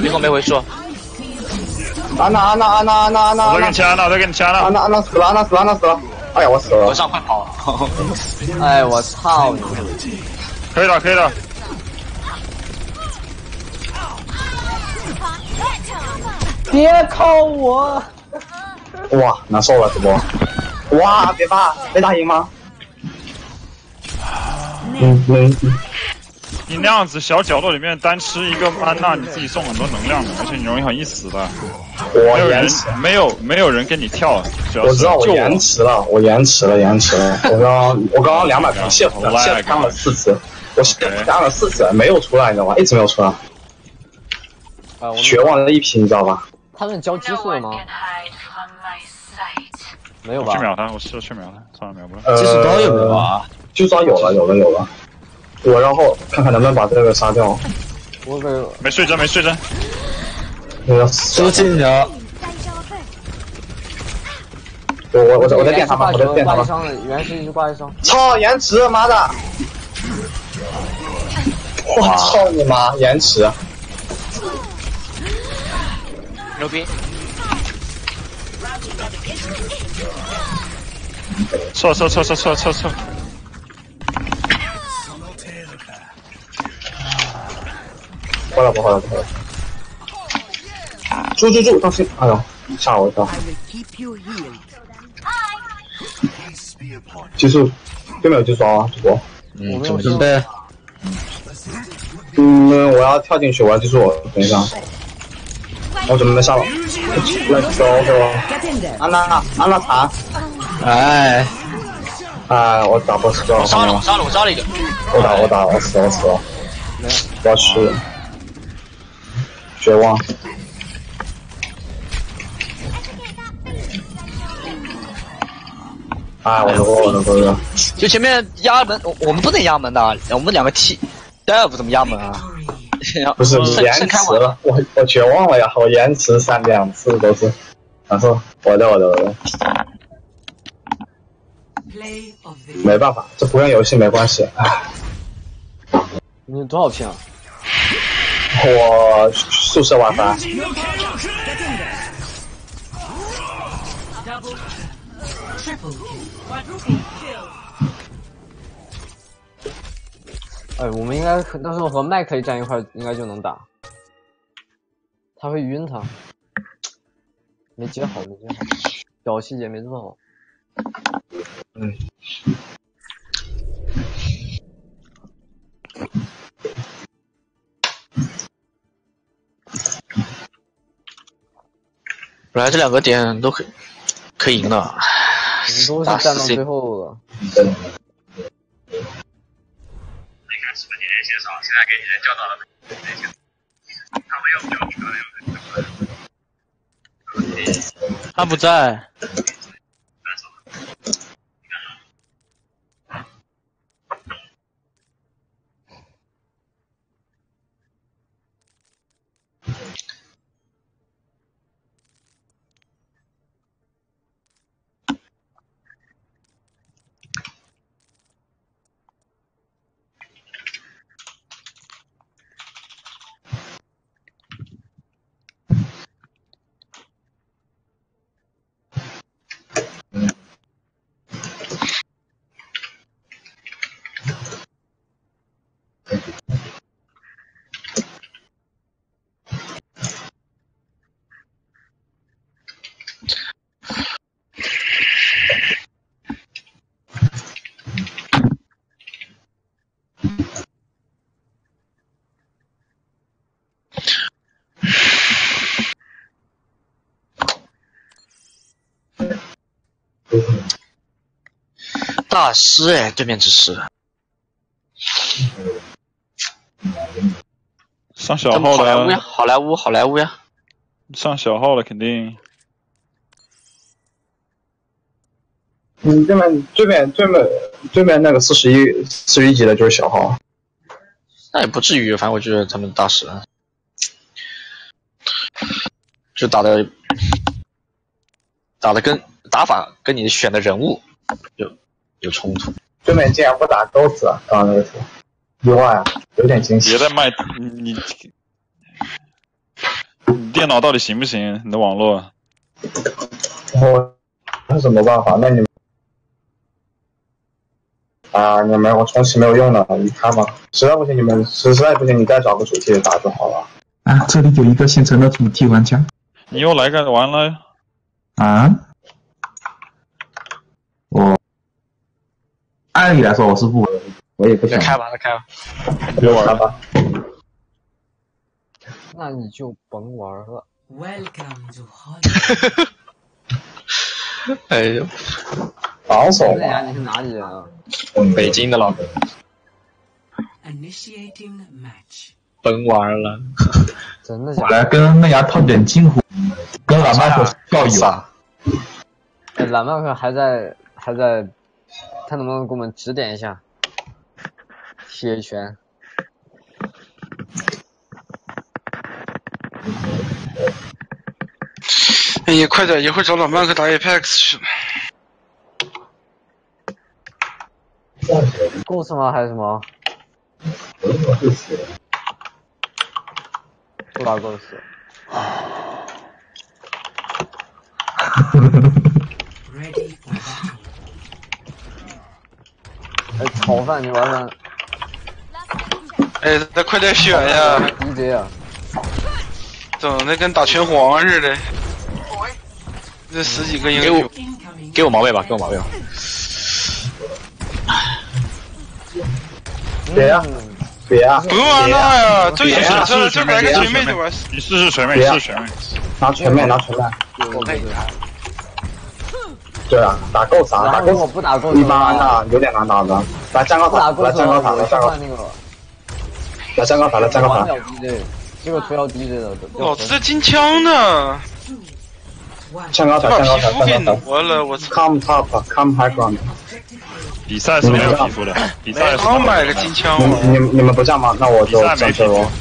安娜！ 我在给你掐了。 安娜死了！哎呀，我死了！ 我上快跑了！ 哎，我操你！ 可以的。 别靠我！ 哇，难受了，这波！哇，别发，没打赢吗？ 你那样子小角落里面单吃一个安娜，你自己送很多能量的，而且你容易很易死的。没有人跟你跳， 我知道我延迟了。我刚刚200分，谢服干了4次，干了4次没有出来，你知道吗？一直没有出来。绝望的一批，你知道吧？ 他们交激素了吗？没有吧？ 去秒他，我试着去秒他，算了秒不了。 技术刀有没有啊？ 就招有了。我然后看看能不能把这个杀掉。 我没睡针。 收进了。 我在电他们， 原是一直挂一伤。 操，延迟，妈的！我操你妈，延迟！ 牛逼！ 撤！ 坏了！猪，当心！哎呦，吓我一跳！技术有没有技术啊？主播？ 怎么准备？ 我要跳进去，我要技术，等一下。我准备上了 ，Let's go，安娜残， 哎， 我打不死了， 我杀了一个， 我死了，我去，绝望，我的哥， 就前面压门，我们不能压门的，我们2个 T， 大夫怎么压门啊？ 不是延迟了，我绝望了呀！我延迟2次都是，然后我的，没办法，这不用游戏没关系。 你多少片啊？ 我宿舍 WiFi。 哎，我们应该到时候和麦克一站一块，应该就能打。他会晕他，没接好，小细节没做好。 嗯。 本来这两个点都可以赢的， 我们都是站到最后了。 一开始把你联系上，现在给你人叫到了，他们要不要去了？ 他不在。 大师哎，对面只是上小号了， 好莱坞呀， 上小号了肯定。 对面那个41级的就是小号。 那也不至于，反正我觉得他们大师就打的跟打法跟你选的人物有冲突。 对面竟然不打 Ghost 啊！刚刚那个图，意外啊，有点惊喜。 别再卖你电脑到底行不行？你的网络？ 那什么办法？那你你们我重启没有用的，你看吧。实在不行你再找个主题打就好了。 啊，这里有一个现成的主题玩家。 你又来干完了？ 啊？按理来说我是不玩，我也不想开吧， 别玩吧。 那你就甭玩了。 哎呦， 防守嘛。你是哪里人啊？ 北京的老哥。甭玩了。 真的假的？ 我来跟麦芽套点近乎，跟老麦克校友。 老麦克还在，他能不能给我们指点一下？贴一拳。 哎呀，快点，一会儿找老麦克打 Apex 去了。 Ghost 吗？还是什么？不打 Ghost。哎，炒饭你玩玩。 哎，再快点选呀 ！DJ 啊， 整的跟打拳皇似的。这10几个英雄， 给我毛背吧，给我毛背吧。 别啊！ 不用玩那呀，就来个全妹就完。 你试试全妹，试全妹。 拿全妹。 我可以。 对啊，打够啥？打够我不打够。 一般的，有点难打的。来站高塔，来站高塔。来站高塔。 这个图要 DJ 的。 老子在金枪呢。 站高塔。 把皮肤给挪了，我操 ！Come top，come high ground。 比赛是没有皮肤的，比赛是。 刚买个金枪。 你们不站吗？那我就站这喽。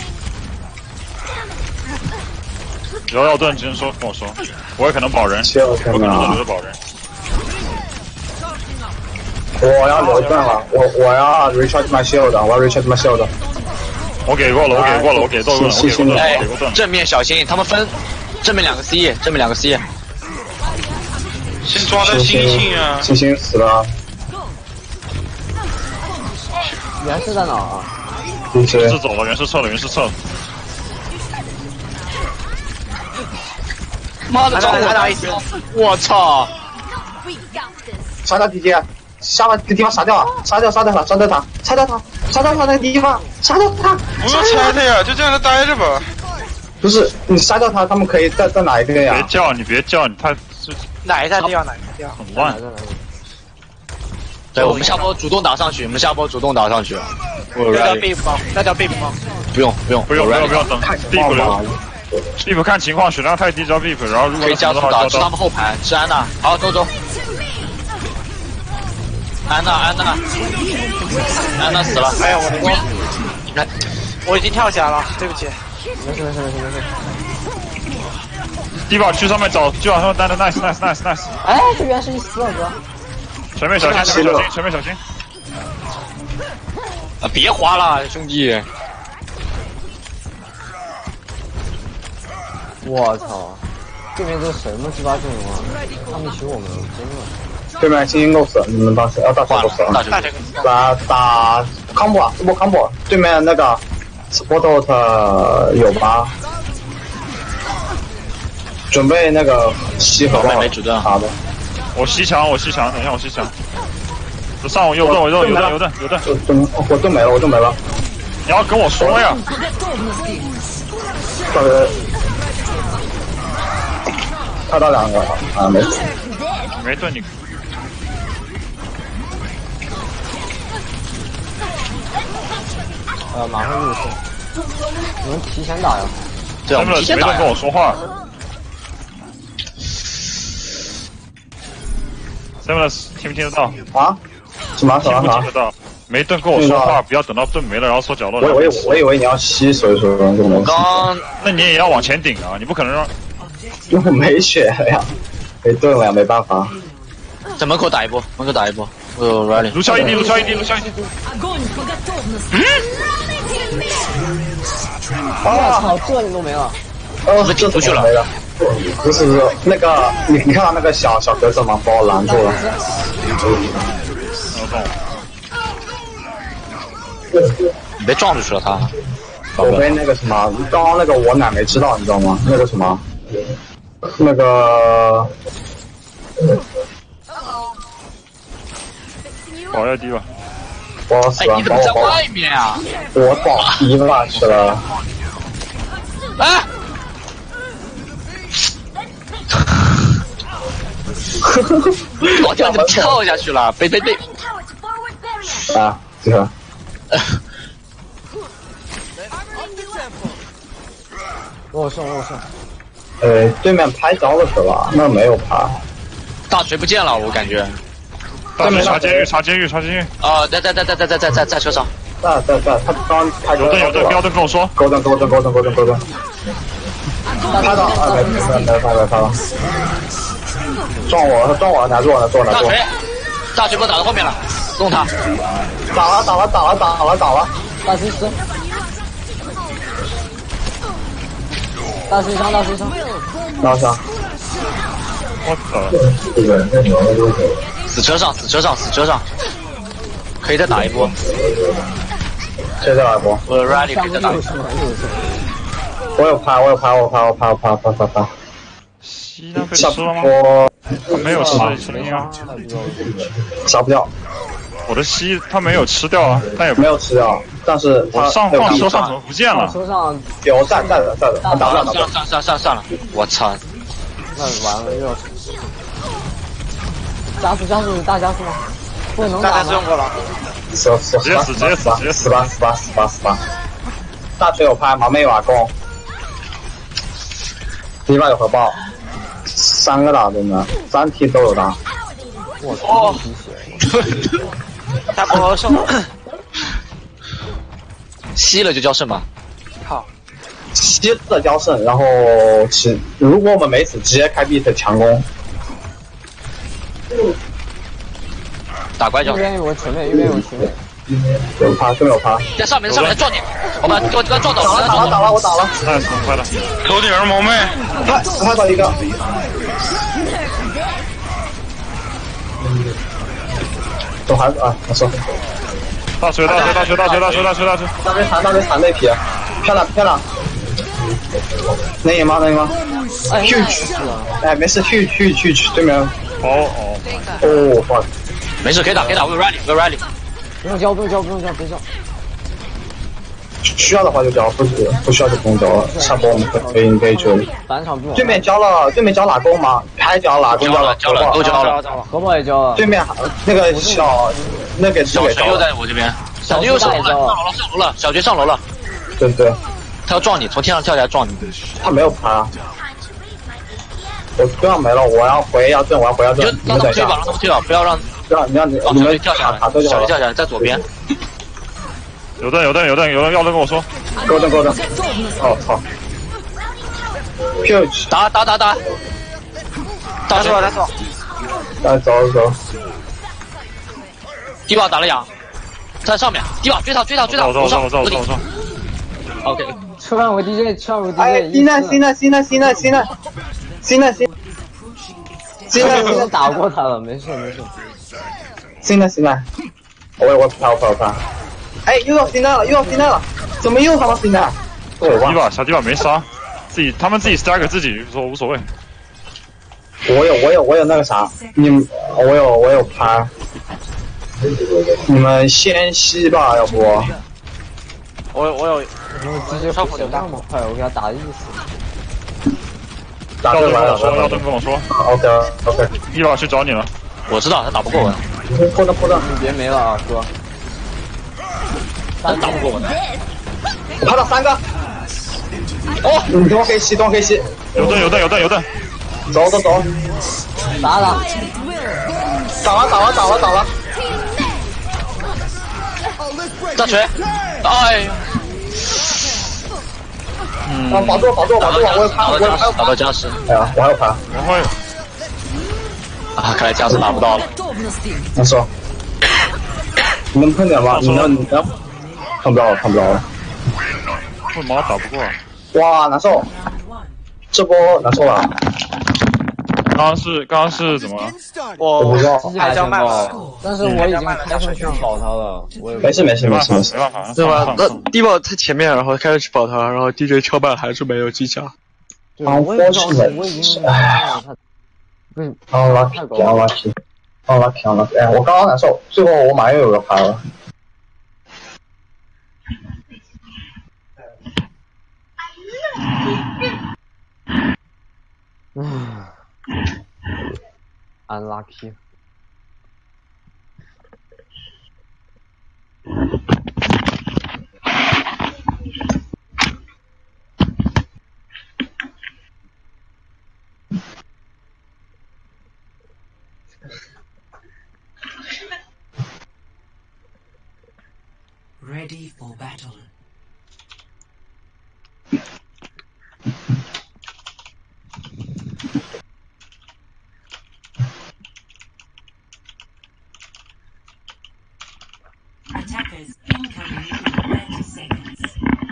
只要要盾，直接说跟我说，我也可能保人，我可能留着保人。 我要留盾了，我要 recharge my shield， 我要 recharge my shield。 我给过了，我给过了，我给过了，我给过了， 哎我给过盾了。 正面小心，他们分正面2个 C， 正面2个 C。 先抓在星星啊！ 星星死了， 原是在哪啊？ 原是走了，原是撤了，原是撤了。 妈的，打一起！我操！ 杀掉敌机，杀把地方杀掉啊！杀掉他，杀掉他，杀掉他那个地方，杀掉他！ 不用拆他呀，就这样他待着吧。 不是你杀掉他，他们可以在哪一边呀？ 别叫你，别叫你，他哪一个地方？哪一个地方？ 很乱。 对，我们下波主动打上去，我们下波主动打上去。 那叫 beef 吗？那叫 beef 吗？ 不用， 等 beef 留。beef 看情况，血量太低只要 beef，然后如果可以加速打，吃他们后排，吃安娜。好，走。安娜死了。 哎呀，我已经跳起来了，对不起。 没事。 低保去上面找，去往上单的 nice。 哎，这原是一死了哥。 前面小心。 啊，别滑了，兄弟。 我操！这边这什么鸡巴阵容啊？他们求我们了，真的。 对面星星够死，你们当时大水够死了。打康博，这波康博，对面那个 support 有吧？准备那个吸核爆，好的。 我吸墙，等一下我吸墙。上我右盾，有盾。 我盾没了。 你要跟我说呀。 他到2个啊， 没盾你。 马上入手，你们提前打呀。 对，我们提前打呀。 没跟我说话。Severus 听不听得到？ 啊？什么？ 听不听得到？没盾跟我说话，不要等到盾没了然后缩角落。 我以为你要吸，所以说就没。 那你也要往前顶啊！你不可能让。 因为我没血了呀，没盾了呀，没办法。 在门口打一波。ready。 卢肖一滴。 我操，这你都没了。 这出去了。 不是，那个你看到那个小格子吗？把我拦住了。 你被撞出去了他。 我被那个什么，刚刚那个我奶没知道，你知道吗？那个什么，那个。 保要低吧。 我死了！ 你怎么在外面啊？ 我保低了去了。 哎！我叫你跳下去了，背。 啊，这个。 我胜。 对面拍招了是吧？那没有拍。 大锤不见了，我感觉。 大锤查监狱。 啊，在车上。 在，他刚拍有盾，标盾跟我说。 勾盾。拍到，没了。撞我，拿住我。 大锤波打到后面了，弄他。 打了。 大锤死。大锤伤。 拿上。 我操！ 死车上，可以再打一波。 再打一波。 我 ready 可以再打一波。 我有拍。 西那被吃了吗？他没有吃啊。 杀不掉。 我的西他没有吃掉啊，他也没有吃掉，但是我放车上怎么不见了？ 车上有在的，他打不了。 算了，我操！ 那完了又要加速，大加速吗？不能打吗？ 死吧！大锤有拍，毛妹有瓦弓，迪巴有核爆，3个打真的，3T 都有打。 我操！ 大波胜了， 吸了就叫胜吧。 好， 吸了叫胜，然后如果我们没死，直接开 beat 强攻。 打怪叫。 右边有个前面， 有趴，就没有趴。 在上面撞你，我把给我撞倒， 打了，我打了。 太快了， 头顶毛妹， 快倒一个。走还啊，我说。 大锤！那边残那匹，漂亮。能赢吗？去，哎，没事，去，对面。哦，fuck。 没事，可以打，we're ready。 不用交，别交。 需要的话就交，不需要就不用交了。下波我们可以去。对面交哪个吗？还交哪个？ 交了，都交了。 河宝也交了。 对面那个小锤又在我这边，小锤又上楼了，小锤上楼了。 对， 他要撞你，从天上跳下来撞你。 他没有爬。我盾要没了，我要回要盾。 就让他们推吧，不要让你们跳下来，小锤跳下来，在左边。 有盾，要盾跟我说。 够盾。哦操！ 打！大锤， 走。 低瓦打了氧，在上面，低瓦追他！我上。OK。 吃饭我 DJ。 哎，新的打过他了，没事。 新的，我跑。哎，又要新的了，怎么又他妈新的？ 小迪吧没杀，他们自己 stack 自己说无所谓。 我有那个啥，我有拍，你们先吸吧，要不？ 我有， 直接上火那么快，我给他打1死。 打对来了， 要盾跟我说。 OK。 伊娃去找你了， 我知道他打不过我。 破的， 你别没了啊，哥。 他打不过我的。 我拍到3个。哦，你等我可以吸。 有盾。 走。 打了。 大锤。哎呀。 保住，我有爬， 打到加时。 哎呀，我还要爬。 我会。 啊，看来加时打不到了。 我说，你能碰点吗？你能碰不了了。 为毛打不过？ 哇，难受，这波难受了。 刚刚是怎么了？ 我不知道， 还交卖了，但是我已经开始去保他了。 没事， 没办法， 对吧？那低保在前面，然后开始去保他，然后 DJ 敲半还是没有技巧。 我已经 unlucky。哎，我刚刚难受，最后我马上又有个牌了。 unlucky。 Ready for battle. Attackers incoming in 30 seconds.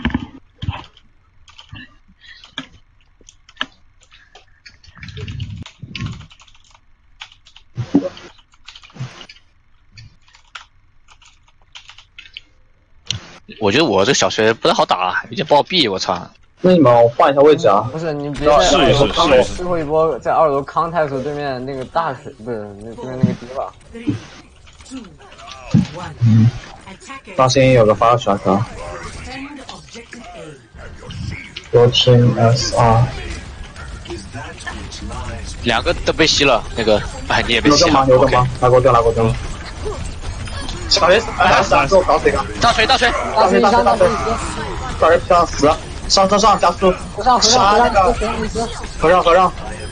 我觉得我这小学不太好打，有点不好避，我操！ 那你们换一下位置啊！ 不是，你别在试一试。 最后一波在2楼 context 对面那个大水，不是那对面那个迪吧。 当心有个发甩的。有team SR。 2个都被吸了，那个哎你也被吸了。 有个吗？拿过灯。小学3给我搞死一个。 大锤。 小学上死，上加速，杀那个合让。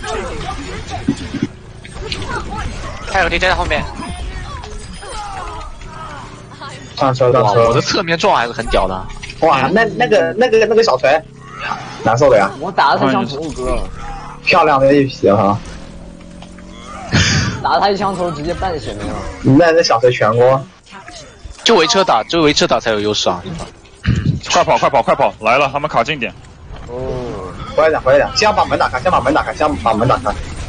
还有 DJ 在后面。 上车。 我的侧面撞还是很屌的。 哇，那个小锤，难受的呀。 我打了他枪头哥。 漂亮的一匹哈。 打他一枪头直接半血没了。 那小锤全锅。 就围车打，就围车打才有优势啊！ 快跑快跑快跑！来了，他们卡近点。 哦，回来点回来点，先要把门打开，先把门打开，先把门打开。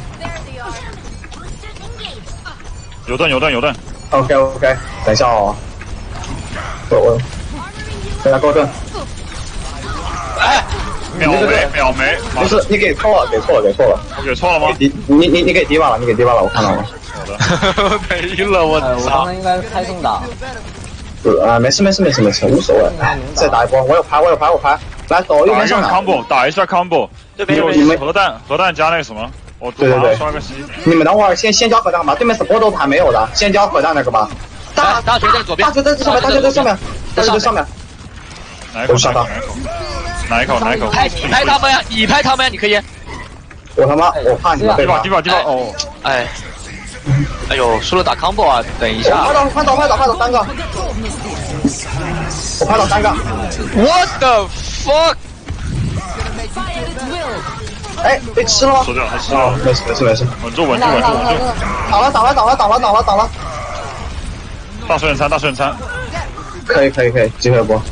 有盾有盾有盾。 OK OK， 等一下哦。我回来够盾。 哎， 秒没秒没。 不是你给错了，给错了，给错了。 我给错了吗？ 你给低吧了，你给低吧了，我看到了。 好的。 没了，我我刚才应该猜中打。 没事没事没事没事，无所谓。再打一波，我有牌我有牌我牌。来走右边上来。 combo 打一下 combo。你们核弹加那个什么？我对对对， 刷个西。 你们等会儿先交核弹吧，对面 support 还没有的，先交核弹那个吧。 大锤在左边， 大锤在上面，大锤在上面，大锤在上面。 哪一口？哪一口？哪一口？ 你拍他们呀！你拍他们呀！你可以。 我他妈我怕你们被低吧哦。 哎呦，输了打 combo 啊！等一下。 拍倒3个。我拍倒3个。 What the fuck？ 哎，被吃了吗？ 吃掉，他吃了。 没事。 稳住。 倒了。 大水很餐。 可以，集合波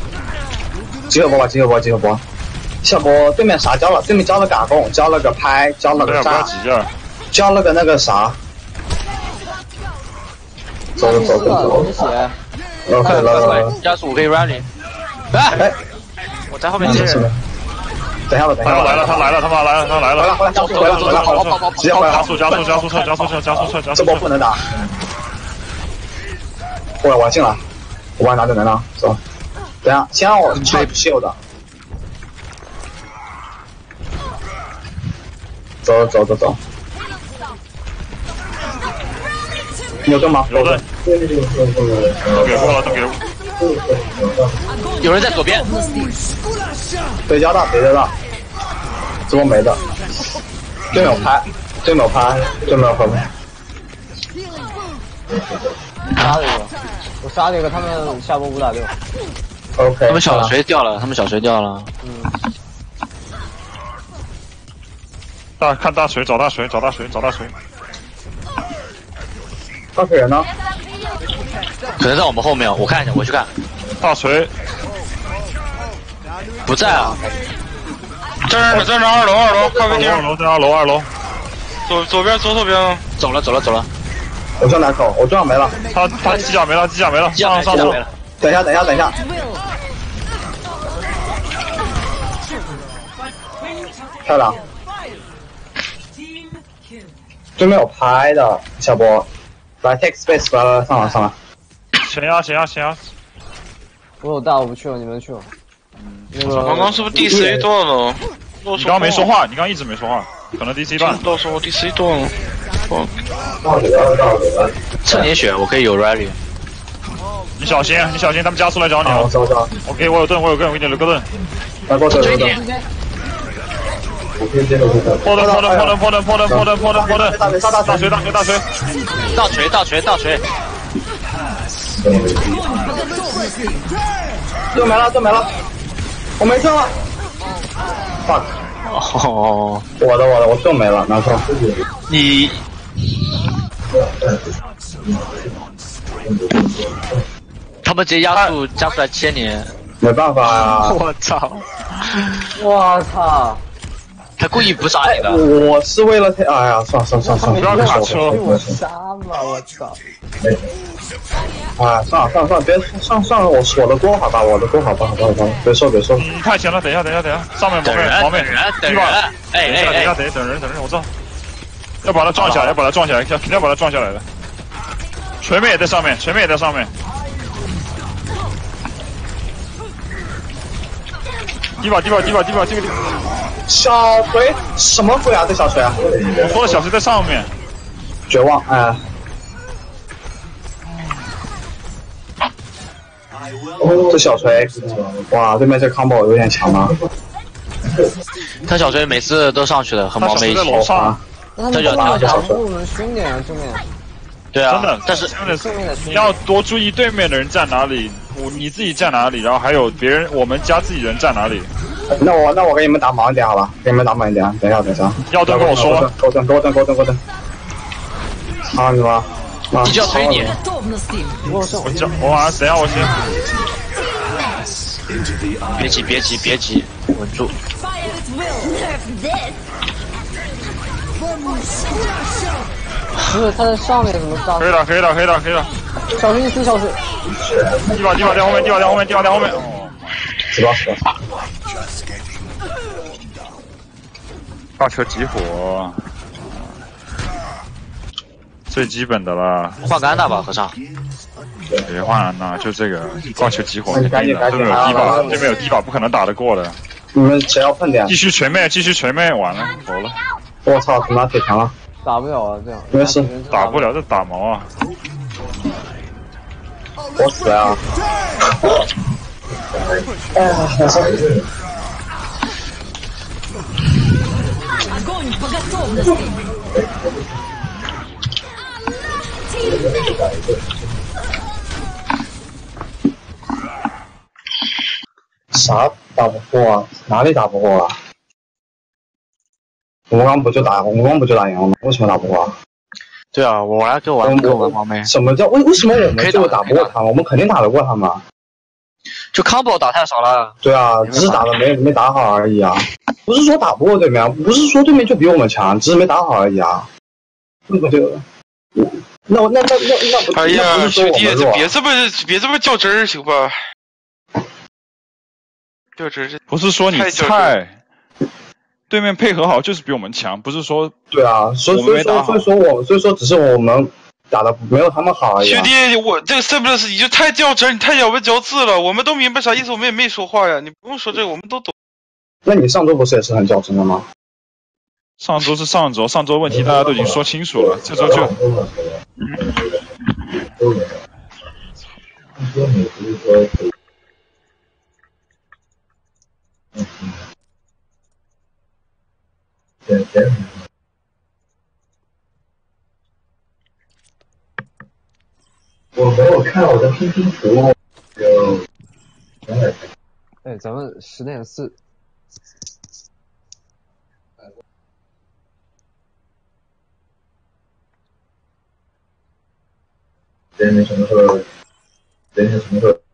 吧。下波对面啥交了？对面交了嘎贡，交了个拍，交了个炸，交了个那个啥。走。OK 了。 加速5可以 rally。 哎， 我在后面接人。 等一下。 他来了，他来了。 回来，好，直接回来。加速撤。这波不能打。我进来，我帮你拿着能量，走。等下，先让我拆shield的。走。你有盾吗？ 有盾。都给过了。 有人在左边。 对焦的，这波没的。对面有拍，对面有合拍。 杀了一个，他们下波5打6。 OK。 他们小锤掉了。 看大锤，找大锤。 大锤人呢？ 可能在我们后面，我看一下，我去看。 大锤不在啊。 在这二楼，咖啡厅。 二楼。 左边。 走了。 我上来口，我盾没了。 他机甲没了。上。 等一下。漂亮。对面有拍的，小波。来 take space， 来上来。 先压。 我有大，我不去了，你们去了。 刚刚是不是 DC 断了？ 你刚刚没说话，你刚刚一直没说话，可能 DC 半。 到时候 DC 断了。 趁点血，我可以有 rally。 你小心，他们加速来找你了。OK， 我有盾，我给你留个盾。 来过这里。 破盾！大锤！ 盾没了，我没盾了。fuck！ 哦， 我的，我盾没了，拿错。 你。他们直接加速来牵你。 没办法呀！ 我操！他故意不杀你的。 我是为了哎呀，算了， 不要卡车。 我杀嘛，我操！ 哎，算了，别算了，我的锅好吧，别说。 太强了，等一下，上面等人， 等人，哎， 等人，我知道。要把他撞下来，肯定要把他撞下来的。锤妹也在上面。低吧！ 小锤什么鬼啊？这小锤啊！ 我说的小锤在上面。 绝望，哎。这小锤，哇，对面这 combo 有点强了。 他小锤每次都上去的，很毛没在楼上。 这就打我们凶点啊，正面。 对啊， 真的，但是你要多注意对面的人站哪里，你自己站哪里，然后还有别人，我们加自己人站哪里。 那我给你们打忙一点好吧？等一下。 要盾跟我说。 给我盾。操你妈！ 你就要推你。 我晚上等下我先。 别急，稳住。 不是他在上面怎么炸？ 可以了。 小心死小心！ 地法在后面。哦， 死吧！ 大车集火，最基本的了。 换个安娜吧，和尚。 别换安娜，就这个挂球集火。 赶紧这没有地法不可能打得过的。 你们谁要碰点？ 继续全妹，完了，走了。 我操，他妈铁墙了！ 打不了啊，这样。 没事， 打不了，这打毛啊！ 我死啊！啥打不过啊？哪里打不过啊？我们刚不就打赢了吗？为什么打不过啊？ 对啊，我来跟我玩猫妹。 什么叫为什么我们就打不过他们？我们肯定打得过他们。 就 combo 打太少了。 对啊，只是打的没打好而已啊。不是说打不过对面，不是说对面就比我们强，只是没打好而已啊。那不就那不哎呀， 兄弟， 别这么较真儿行吧？较真儿不是说你菜。对面配合好就是比我们强，不是说对啊，所以说只是我们打的没有他们好而已。 兄弟，我这个 Simpless 你就太较真，你太咬文嚼字了，我们都明白啥意思，我们也没说话呀，你不用说这个，我们都懂。 那你上周不是也是很较真的吗？ 上周是上周问题大家都已经说清楚了，这周就。 我没有看我的拼图， 哎，咱们10.4。 人家什么时候？